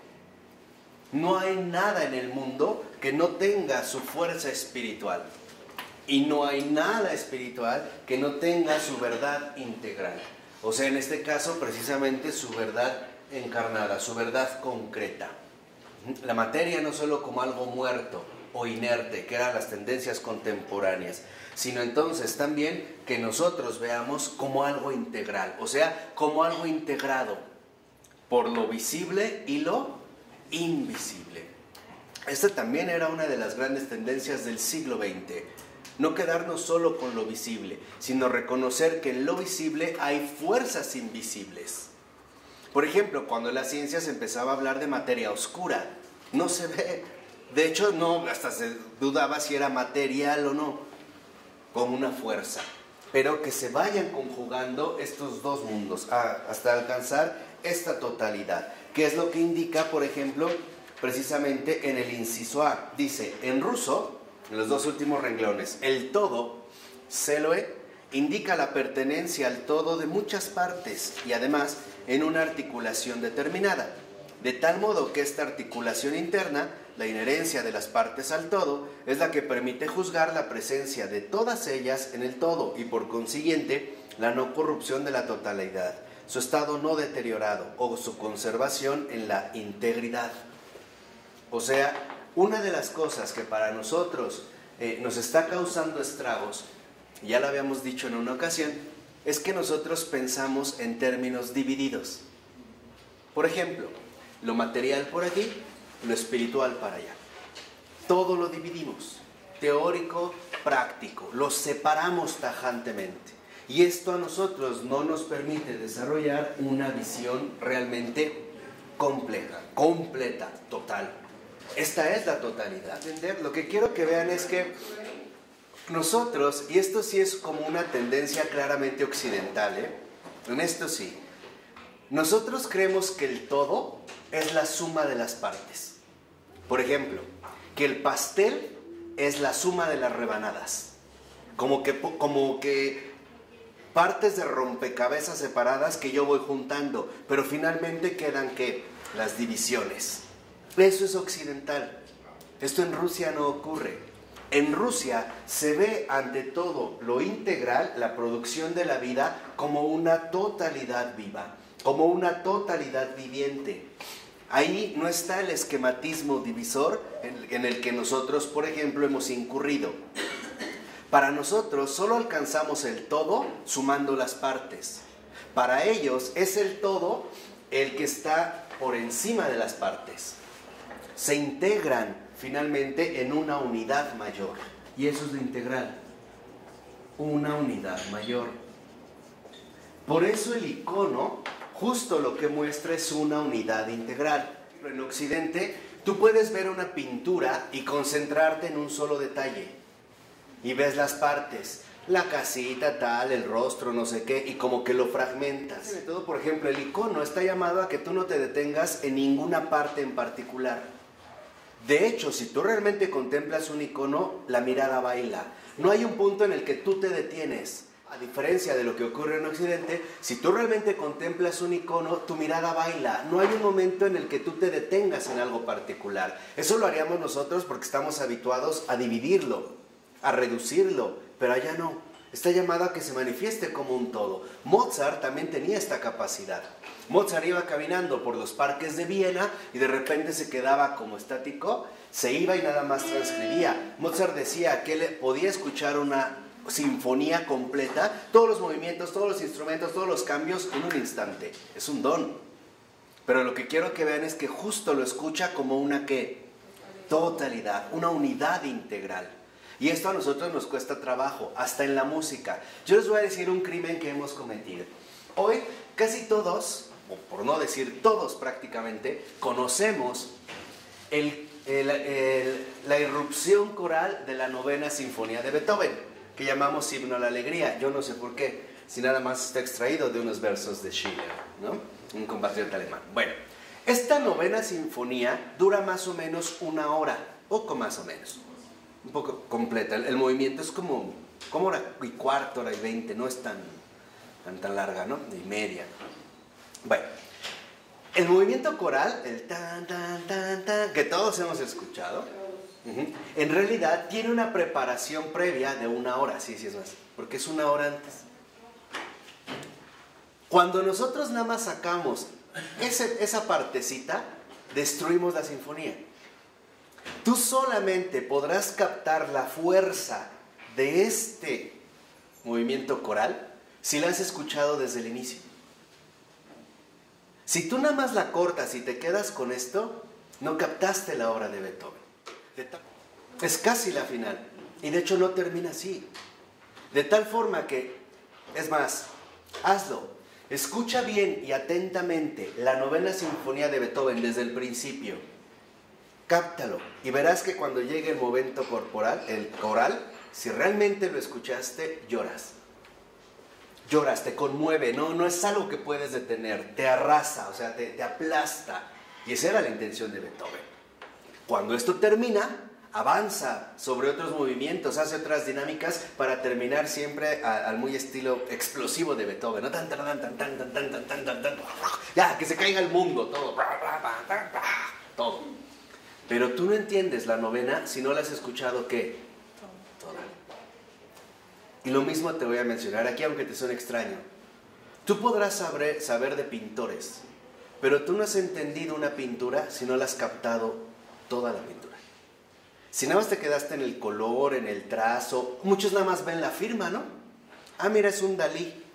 No hay nada en el mundo que no tenga su fuerza espiritual. Y no hay nada espiritual que no tenga su verdad integral. O sea, en este caso, precisamente su verdad encarnada, su verdad concreta. La materia no solo como algo muerto o inerte, que eran las tendencias contemporáneas, sino entonces también que nosotros veamos como algo integral, o sea, como algo integrado por lo visible y lo invisible. Esta también era una de las grandes tendencias del siglo XX. No quedarnos solo con lo visible, sino reconocer que en lo visible hay fuerzas invisibles. Por ejemplo, cuando en la ciencia se empezaba a hablar de materia oscura, no se ve. De hecho, no, hasta se dudaba si era material o no, como una fuerza. Pero que se vayan conjugando estos dos mundos hasta alcanzar esta totalidad. Que es lo que indica, por ejemplo, precisamente en el inciso A. Dice, en ruso, en los dos últimos renglones, el todo, celoe, indica la pertenencia al todo de muchas partes y además en una articulación determinada. De tal modo que esta articulación interna, la inherencia de las partes al todo, es la que permite juzgar la presencia de todas ellas en el todo y por consiguiente la no corrupción de la totalidad, su estado no deteriorado o su conservación en la integridad. O sea, una de las cosas que para nosotros nos está causando estragos, ya lo habíamos dicho en una ocasión, es que nosotros pensamos en términos divididos. Por ejemplo, lo material por aquí, lo espiritual para allá. Todo lo dividimos, teórico, práctico, lo separamos tajantemente. Y esto a nosotros no nos permite desarrollar una visión realmente compleja, completa, total. Esta es la totalidad. Lo que quiero que vean es que nosotros, y esto sí es como una tendencia claramente occidental, en esto sí, nosotros creemos que el todo es la suma de las partes. Por ejemplo, que el pastel es la suma de las rebanadas. Como que partes de rompecabezas separadas que yo voy juntando, pero finalmente quedan ¿qué? Las divisiones. Eso es occidental. Esto en Rusia no ocurre. En Rusia se ve ante todo lo integral, la producción de la vida, como una totalidad viva, como una totalidad viviente. Ahí no está el esquematismo divisor en el que nosotros, por ejemplo, hemos incurrido. Para nosotros solo alcanzamos el todo sumando las partes. Para ellos es el todo el que está por encima de las partes. Se integran finalmente en una unidad mayor. Y eso es lo integral. Una unidad mayor. Por eso el icono justo lo que muestra es una unidad integral. En Occidente tú puedes ver una pintura y concentrarte en un solo detalle. Y ves las partes, la casita tal, el rostro, no sé qué, y como que lo fragmentas. Sobre todo, por ejemplo, el icono está llamado a que tú no te detengas en ninguna parte en particular. De hecho, si tú realmente contemplas un icono, la mirada baila. No hay un punto en el que tú te detienes. A diferencia de lo que ocurre en Occidente, si tú realmente contemplas un icono, tu mirada baila. No hay un momento en el que tú te detengas en algo particular. Eso lo haríamos nosotros porque estamos habituados a dividirlo, a reducirlo, pero allá no. Está llamado a que se manifieste como un todo. Mozart también tenía esta capacidad. Mozart iba caminando por los parques de Viena y de repente se quedaba como estático, se iba y nada más transcribía. Mozart decía que él podía escuchar una sinfonía completa, todos los movimientos, todos los instrumentos, todos los cambios en un instante. Es un don. Pero lo que quiero que vean es que justo lo escucha como una ¿qué? Totalidad, una unidad integral. Y esto a nosotros nos cuesta trabajo, hasta en la música. Yo les voy a decir un crimen que hemos cometido. Hoy casi todos, o por no decir todos prácticamente, conocemos la irrupción coral de la Novena Sinfonía de Beethoven, que llamamos Himno a la Alegría. Yo no sé por qué, si nada más está extraído de unos versos de Schiller, ¿no? Un compatriota alemán. Bueno, esta Novena Sinfonía dura más o menos 1 hora, poco más o menos. Un poco completa. El movimiento es como 1:15, 1:20, no es tan larga, ¿no? Y media. Bueno, el movimiento coral, el tan, tan, tan, tan, que todos hemos escuchado, en realidad tiene una preparación previa de 1 hora, sí es más, porque es 1 hora antes. Cuando nosotros nada más sacamos esa partecita, destruimos la sinfonía. Tú solamente podrás captar la fuerza de este movimiento coral si la has escuchado desde el inicio. Si tú nada más la cortas y te quedas con esto, no captaste la obra de Beethoven. Es casi la final. Y de hecho no termina así. De tal forma que, es más, hazlo. Escucha bien y atentamente la Novena Sinfonía de Beethoven desde el principio. Cáptalo y verás que cuando llegue el momento corporal, el coral, si realmente lo escuchaste, lloras. Lloras, te conmueve, no es algo que puedes detener, te arrasa, o sea, te aplasta. Y esa era la intención de Beethoven. Cuando esto termina, avanza sobre otros movimientos, hace otras dinámicas para terminar siempre al muy estilo explosivo de Beethoven, ¿no? Tan, tan, tan, tan, tan, tan, tan, tan, tan, tan, ya, que se caiga el mundo, todo, todo. Pero tú no entiendes la novena si no la has escuchado, ¿qué? Toda. Y lo mismo te voy a mencionar aquí, aunque te suene extraño. Tú podrás saber de pintores, pero tú no has entendido una pintura si no la has captado toda la pintura. Si nada más te quedaste en el color, en el trazo, muchos nada más ven la firma, ¿no? Ah, mira, es un Dalí.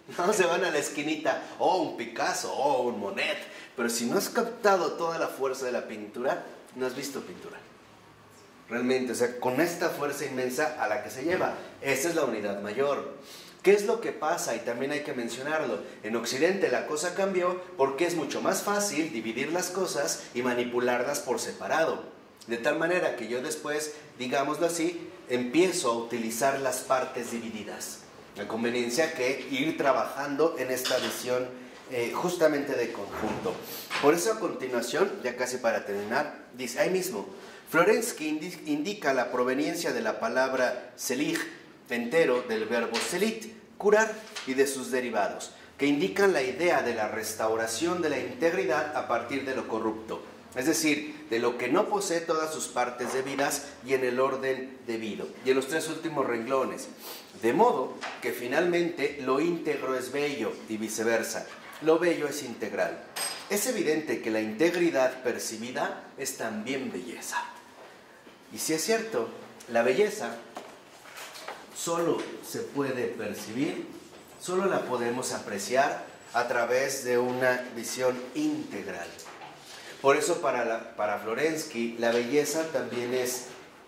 No se van a la esquinita, un Picasso, un Monet. Pero si no has captado toda la fuerza de la pintura, no has visto pintura. Realmente, o sea, con esta fuerza inmensa a la que se lleva. Esa es la unidad mayor. ¿Qué es lo que pasa? Y también hay que mencionarlo. En Occidente la cosa cambió porque es mucho más fácil dividir las cosas y manipularlas por separado. De tal manera que yo después, digámoslo así, empiezo a utilizar las partes divididas. La conveniencia que ir trabajando en esta visión justamente de conjunto. Por eso a continuación, ya casi para terminar, dice ahí mismo, Florensky indica la proveniencia de la palabra selig, entero, del verbo selit, curar, y de sus derivados, que indican la idea de la restauración de la integridad a partir de lo corrupto. Es decir, de lo que no posee todas sus partes debidas y en el orden debido. Y en los 3 últimos renglones. De modo que finalmente lo íntegro es bello y viceversa. Lo bello es integral. Es evidente que la integridad percibida es también belleza. Y si es cierto, la belleza solo se puede percibir, solo la podemos apreciar a través de una visión integral. Por eso para Florensky la belleza también es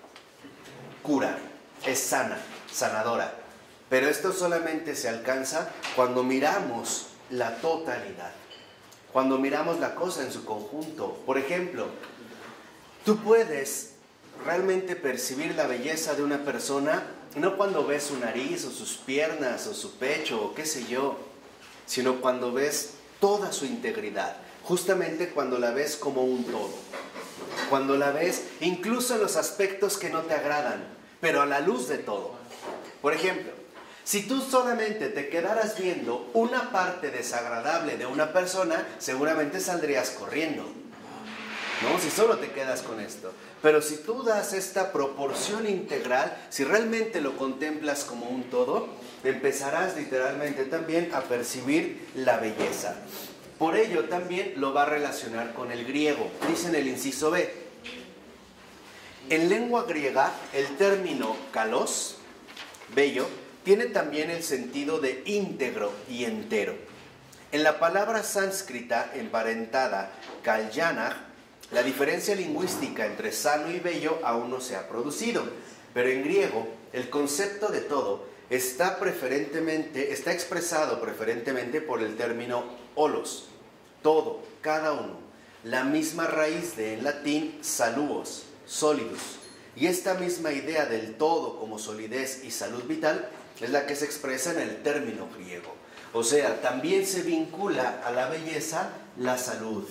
cura, es sana, sanadora. Pero esto solamente se alcanza cuando miramos la totalidad, cuando miramos la cosa en su conjunto. Por ejemplo, tú puedes realmente percibir la belleza de una persona no cuando ves su nariz o sus piernas o su pecho o qué sé yo, sino cuando ves toda su integridad. Justamente cuando la ves como un todo, cuando la ves incluso en los aspectos que no te agradan, pero a la luz de todo. Por ejemplo, si tú solamente te quedaras viendo una parte desagradable de una persona, seguramente saldrías corriendo, ¿no? Si solo te quedas con esto. Pero si tú das esta proporción integral, si realmente lo contemplas como un todo, empezarás literalmente también a percibir la belleza. Por ello también lo va a relacionar con el griego. Dice en el inciso B. En lengua griega, el término kalos, bello, tiene también el sentido de íntegro y entero. En la palabra sánscrita emparentada kalyana, la diferencia lingüística entre sano y bello aún no se ha producido, pero en griego el concepto de todo está expresado preferentemente por el término olos, todo, cada uno, la misma raíz de en latín saluos, solidus, y esta misma idea del todo como solidez y salud vital es la que se expresa en el término griego. O sea, también se vincula a la belleza la salud,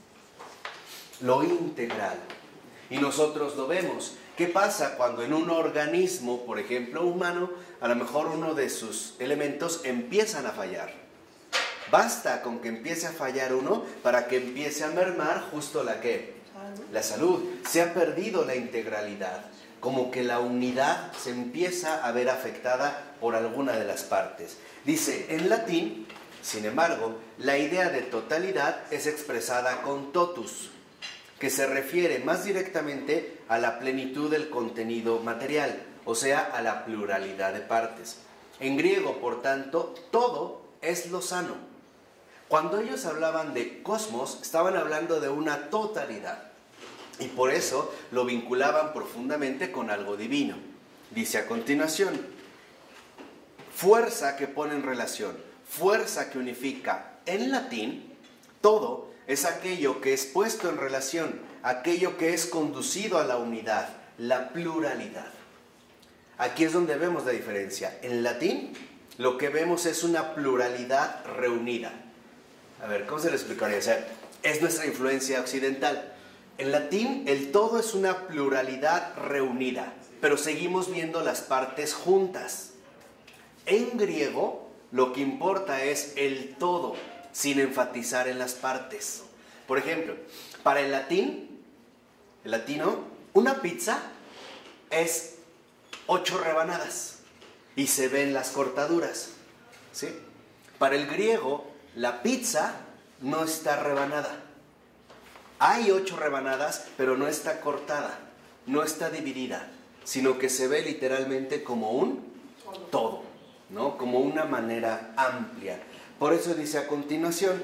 lo integral. Y nosotros lo vemos. ¿Qué pasa cuando en un organismo, por ejemplo humano, a lo mejor uno de sus elementos empiezan a fallar? Basta con que empiece a fallar uno para que empiece a mermar justo la salud. Se ha perdido la integralidad, como que la unidad se empieza a ver afectada por alguna de las partes. Dice, en latín, sin embargo, la idea de totalidad es expresada con totus, que se refiere más directamente a la plenitud del contenido material, o sea, a la pluralidad de partes. En griego, por tanto, todo es lo sano. Cuando ellos hablaban de cosmos, estaban hablando de una totalidad, y por eso lo vinculaban profundamente con algo divino. Dice a continuación, fuerza que pone en relación, fuerza que unifica. En latín, todo es aquello que es puesto en relación, aquello que es conducido a la unidad, la pluralidad. Aquí es donde vemos la diferencia. En latín, lo que vemos es una pluralidad reunida. A ver, ¿cómo se lo explicaría? O sea, es nuestra influencia occidental. En latín, el todo es una pluralidad reunida, pero seguimos viendo las partes juntas. En griego, lo que importa es el todo, sin enfatizar en las partes. Por ejemplo, para el latino, una pizza es 8 rebanadas y se ven las cortaduras, ¿sí? Para el griego, la pizza no está rebanada. Hay 8 rebanadas, pero no está cortada, no está dividida, sino que se ve literalmente como un todo. ¿no? Como una manera amplia. Por eso dice a continuación,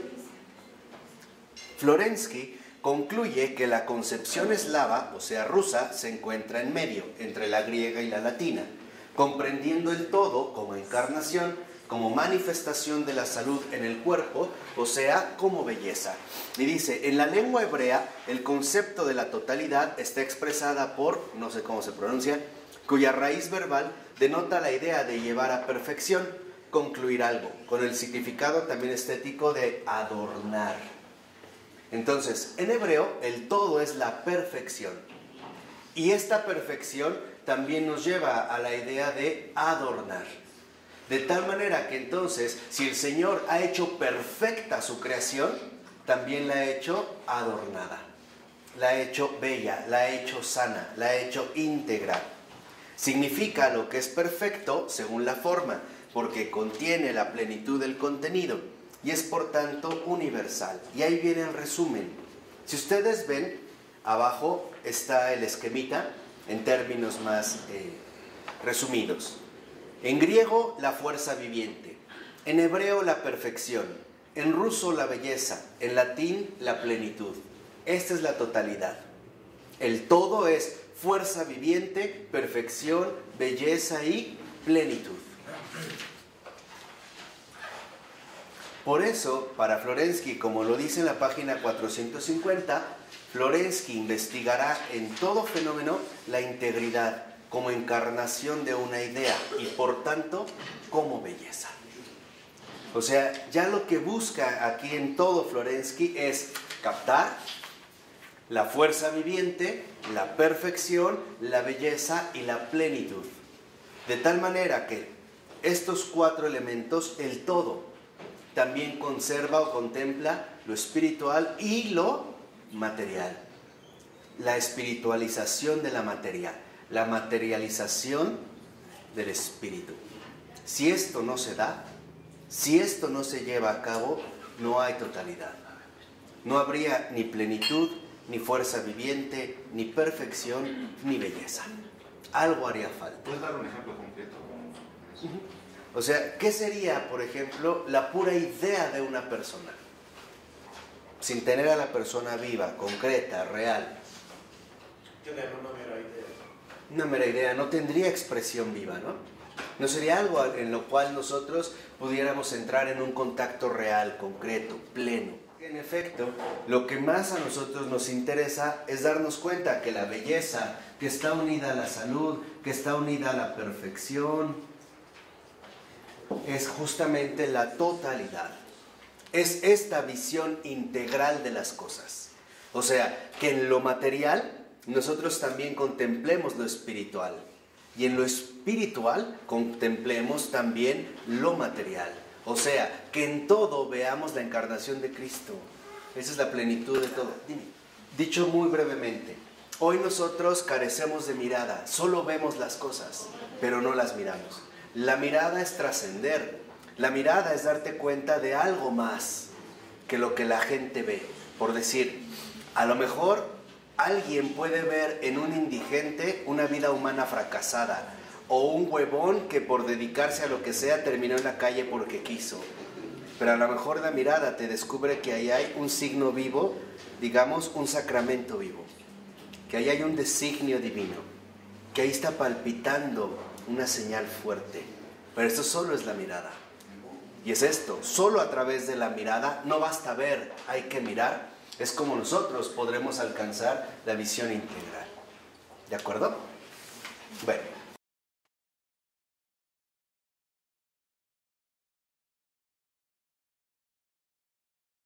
Florensky concluye que la concepción eslava, o sea rusa, se encuentra en medio, entre la griega y la latina, comprendiendo el todo como encarnación, como manifestación de la salud en el cuerpo, o sea, como belleza. Y dice, en la lengua hebrea, el concepto de la totalidad está expresada por, no sé cómo se pronuncia, cuya raíz verbal denota la idea de llevar a perfección, concluir algo, con el significado también estético de adornar. Entonces, en hebreo, el todo es la perfección. Y esta perfección también nos lleva a la idea de adornar. De tal manera que entonces, si el Señor ha hecho perfecta su creación, también la ha hecho adornada. La ha hecho bella, la ha hecho sana, la ha hecho íntegra. Significa lo que es perfecto según la forma, porque contiene la plenitud del contenido y es por tanto universal. Y ahí viene el resumen. Si ustedes ven, abajo está el esquemita en términos más resumidos. En griego, la fuerza viviente. En hebreo, la perfección. En ruso, la belleza. En latín, la plenitud. Esta es la totalidad. El todo es fuerza viviente, perfección, belleza y plenitud. Por eso, para Florensky, como lo dice en la página 450, Florensky investigará en todo fenómeno la integridad como encarnación de una idea y por tanto como belleza. O sea, ya lo que busca aquí en todo Florensky es captar la fuerza viviente, la perfección, la belleza y la plenitud. De tal manera que estos cuatro elementos, el todo, también conserva o contempla lo espiritual y lo material. La espiritualización de la materia, la materialización del espíritu. Si esto no se da, si esto no se lleva a cabo, no hay totalidad. No habría ni plenitud, ni fuerza viviente, ni perfección, ni belleza. Algo haría falta. ¿Puedes dar un ejemplo concreto? O sea, ¿qué sería, por ejemplo, la pura idea de una persona? Sin tener a la persona viva, concreta, real. Tener una mera idea. Una mera idea, no tendría expresión viva, ¿no? No sería algo en lo cual nosotros pudiéramos entrar en un contacto real, concreto, pleno. En efecto, lo que más a nosotros nos interesa es darnos cuenta que la belleza, que está unida a la salud, que está unida a la perfección, es justamente la totalidad. Es esta visión integral de las cosas. O sea, que en lo material nosotros también contemplemos lo espiritual. Y en lo espiritual contemplemos también lo material. O sea, que en todo veamos la encarnación de Cristo. Esa es la plenitud de todo. Dime. Dicho muy brevemente, hoy nosotros carecemos de mirada. Solo vemos las cosas, pero no las miramos. La mirada es trascender. La mirada es darte cuenta de algo más que lo que la gente ve. Por decir, a lo mejor alguien puede ver en un indigente una vida humana fracasada, o un huevón que por dedicarse a lo que sea terminó en la calle porque quiso. Pero a lo mejor la mirada te descubre que ahí hay un signo vivo, digamos un sacramento vivo, que ahí hay un designio divino, que ahí está palpitando una señal fuerte. Pero esto solo es la mirada. Y es esto, solo a través de la mirada, no basta ver, hay que mirar. Es como nosotros podremos alcanzar la visión integral. ¿De acuerdo? Bueno.